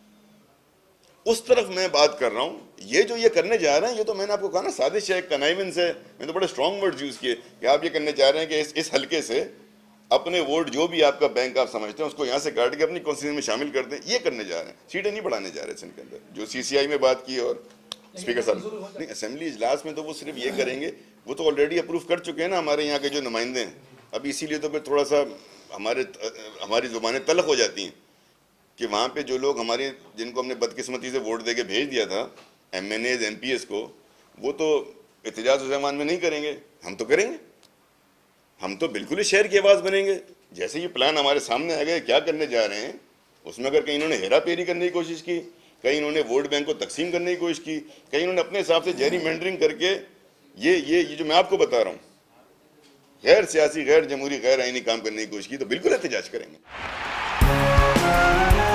S1: उस तरफ मैं बात कर रहा हूँ। ये जो ये करने जा रहे हैं, ये तो मैंने आपको कहा ना, साजिश है, कनाइवेंस है। मैंने तो बड़े स्ट्रॉन्ग वर्ड्स यूज़ किए कि आप ये करने जा रहे हैं कि इस इस हल्के से अपने वोट, जो भी आपका बैंक आप समझते हैं, उसको यहाँ से काट के अपनी कॉन्स्टिट्यूंसी में शामिल कर दें। ये करने जा रहे हैं, सीटें नहीं बढ़ाने जा रहे सिंध के अंदर। जो सी सी आई में बात की और स्पीकर साहब नहीं, असेंबली इजलास में तो वो सिर्फ ये करेंगे, वो तो ऑलरेडी अप्रूव कर चुके हैं ना हमारे यहाँ के जो नुमाइंदे हैं। अब इसीलिए तो फिर थोड़ा सा हमारे हमारी ज़ुबानें तलख हो जाती हैं कि वहाँ पे जो लोग हमारे, जिनको हमने बदकिस्मती से वोट दे के भेज दिया था, M N as M P S को, वो तो एहतजाज उज़मान में नहीं करेंगे। हम तो करेंगे, हम तो बिल्कुल ही शहर की आवाज़ बनेंगे। जैसे ये प्लान हमारे सामने आ गए, क्या करने जा रहे हैं, उसमें अगर कहीं इन्होंने हेरा फेरी करने की कोशिश की, कहीं इन्होंने वोट बैंक को तकसीम करने की कोशिश की, कहीं इन्होंने अपने हिसाब से जेरी मैंडरिंग करके ये ये ये जो मैं आपको बता रहा हूँ, गैर सियासी, गैर जमहूरी, गैर आईनी काम करने की कोशिश की, तो बिल्कुल एहतजाज करेंगे।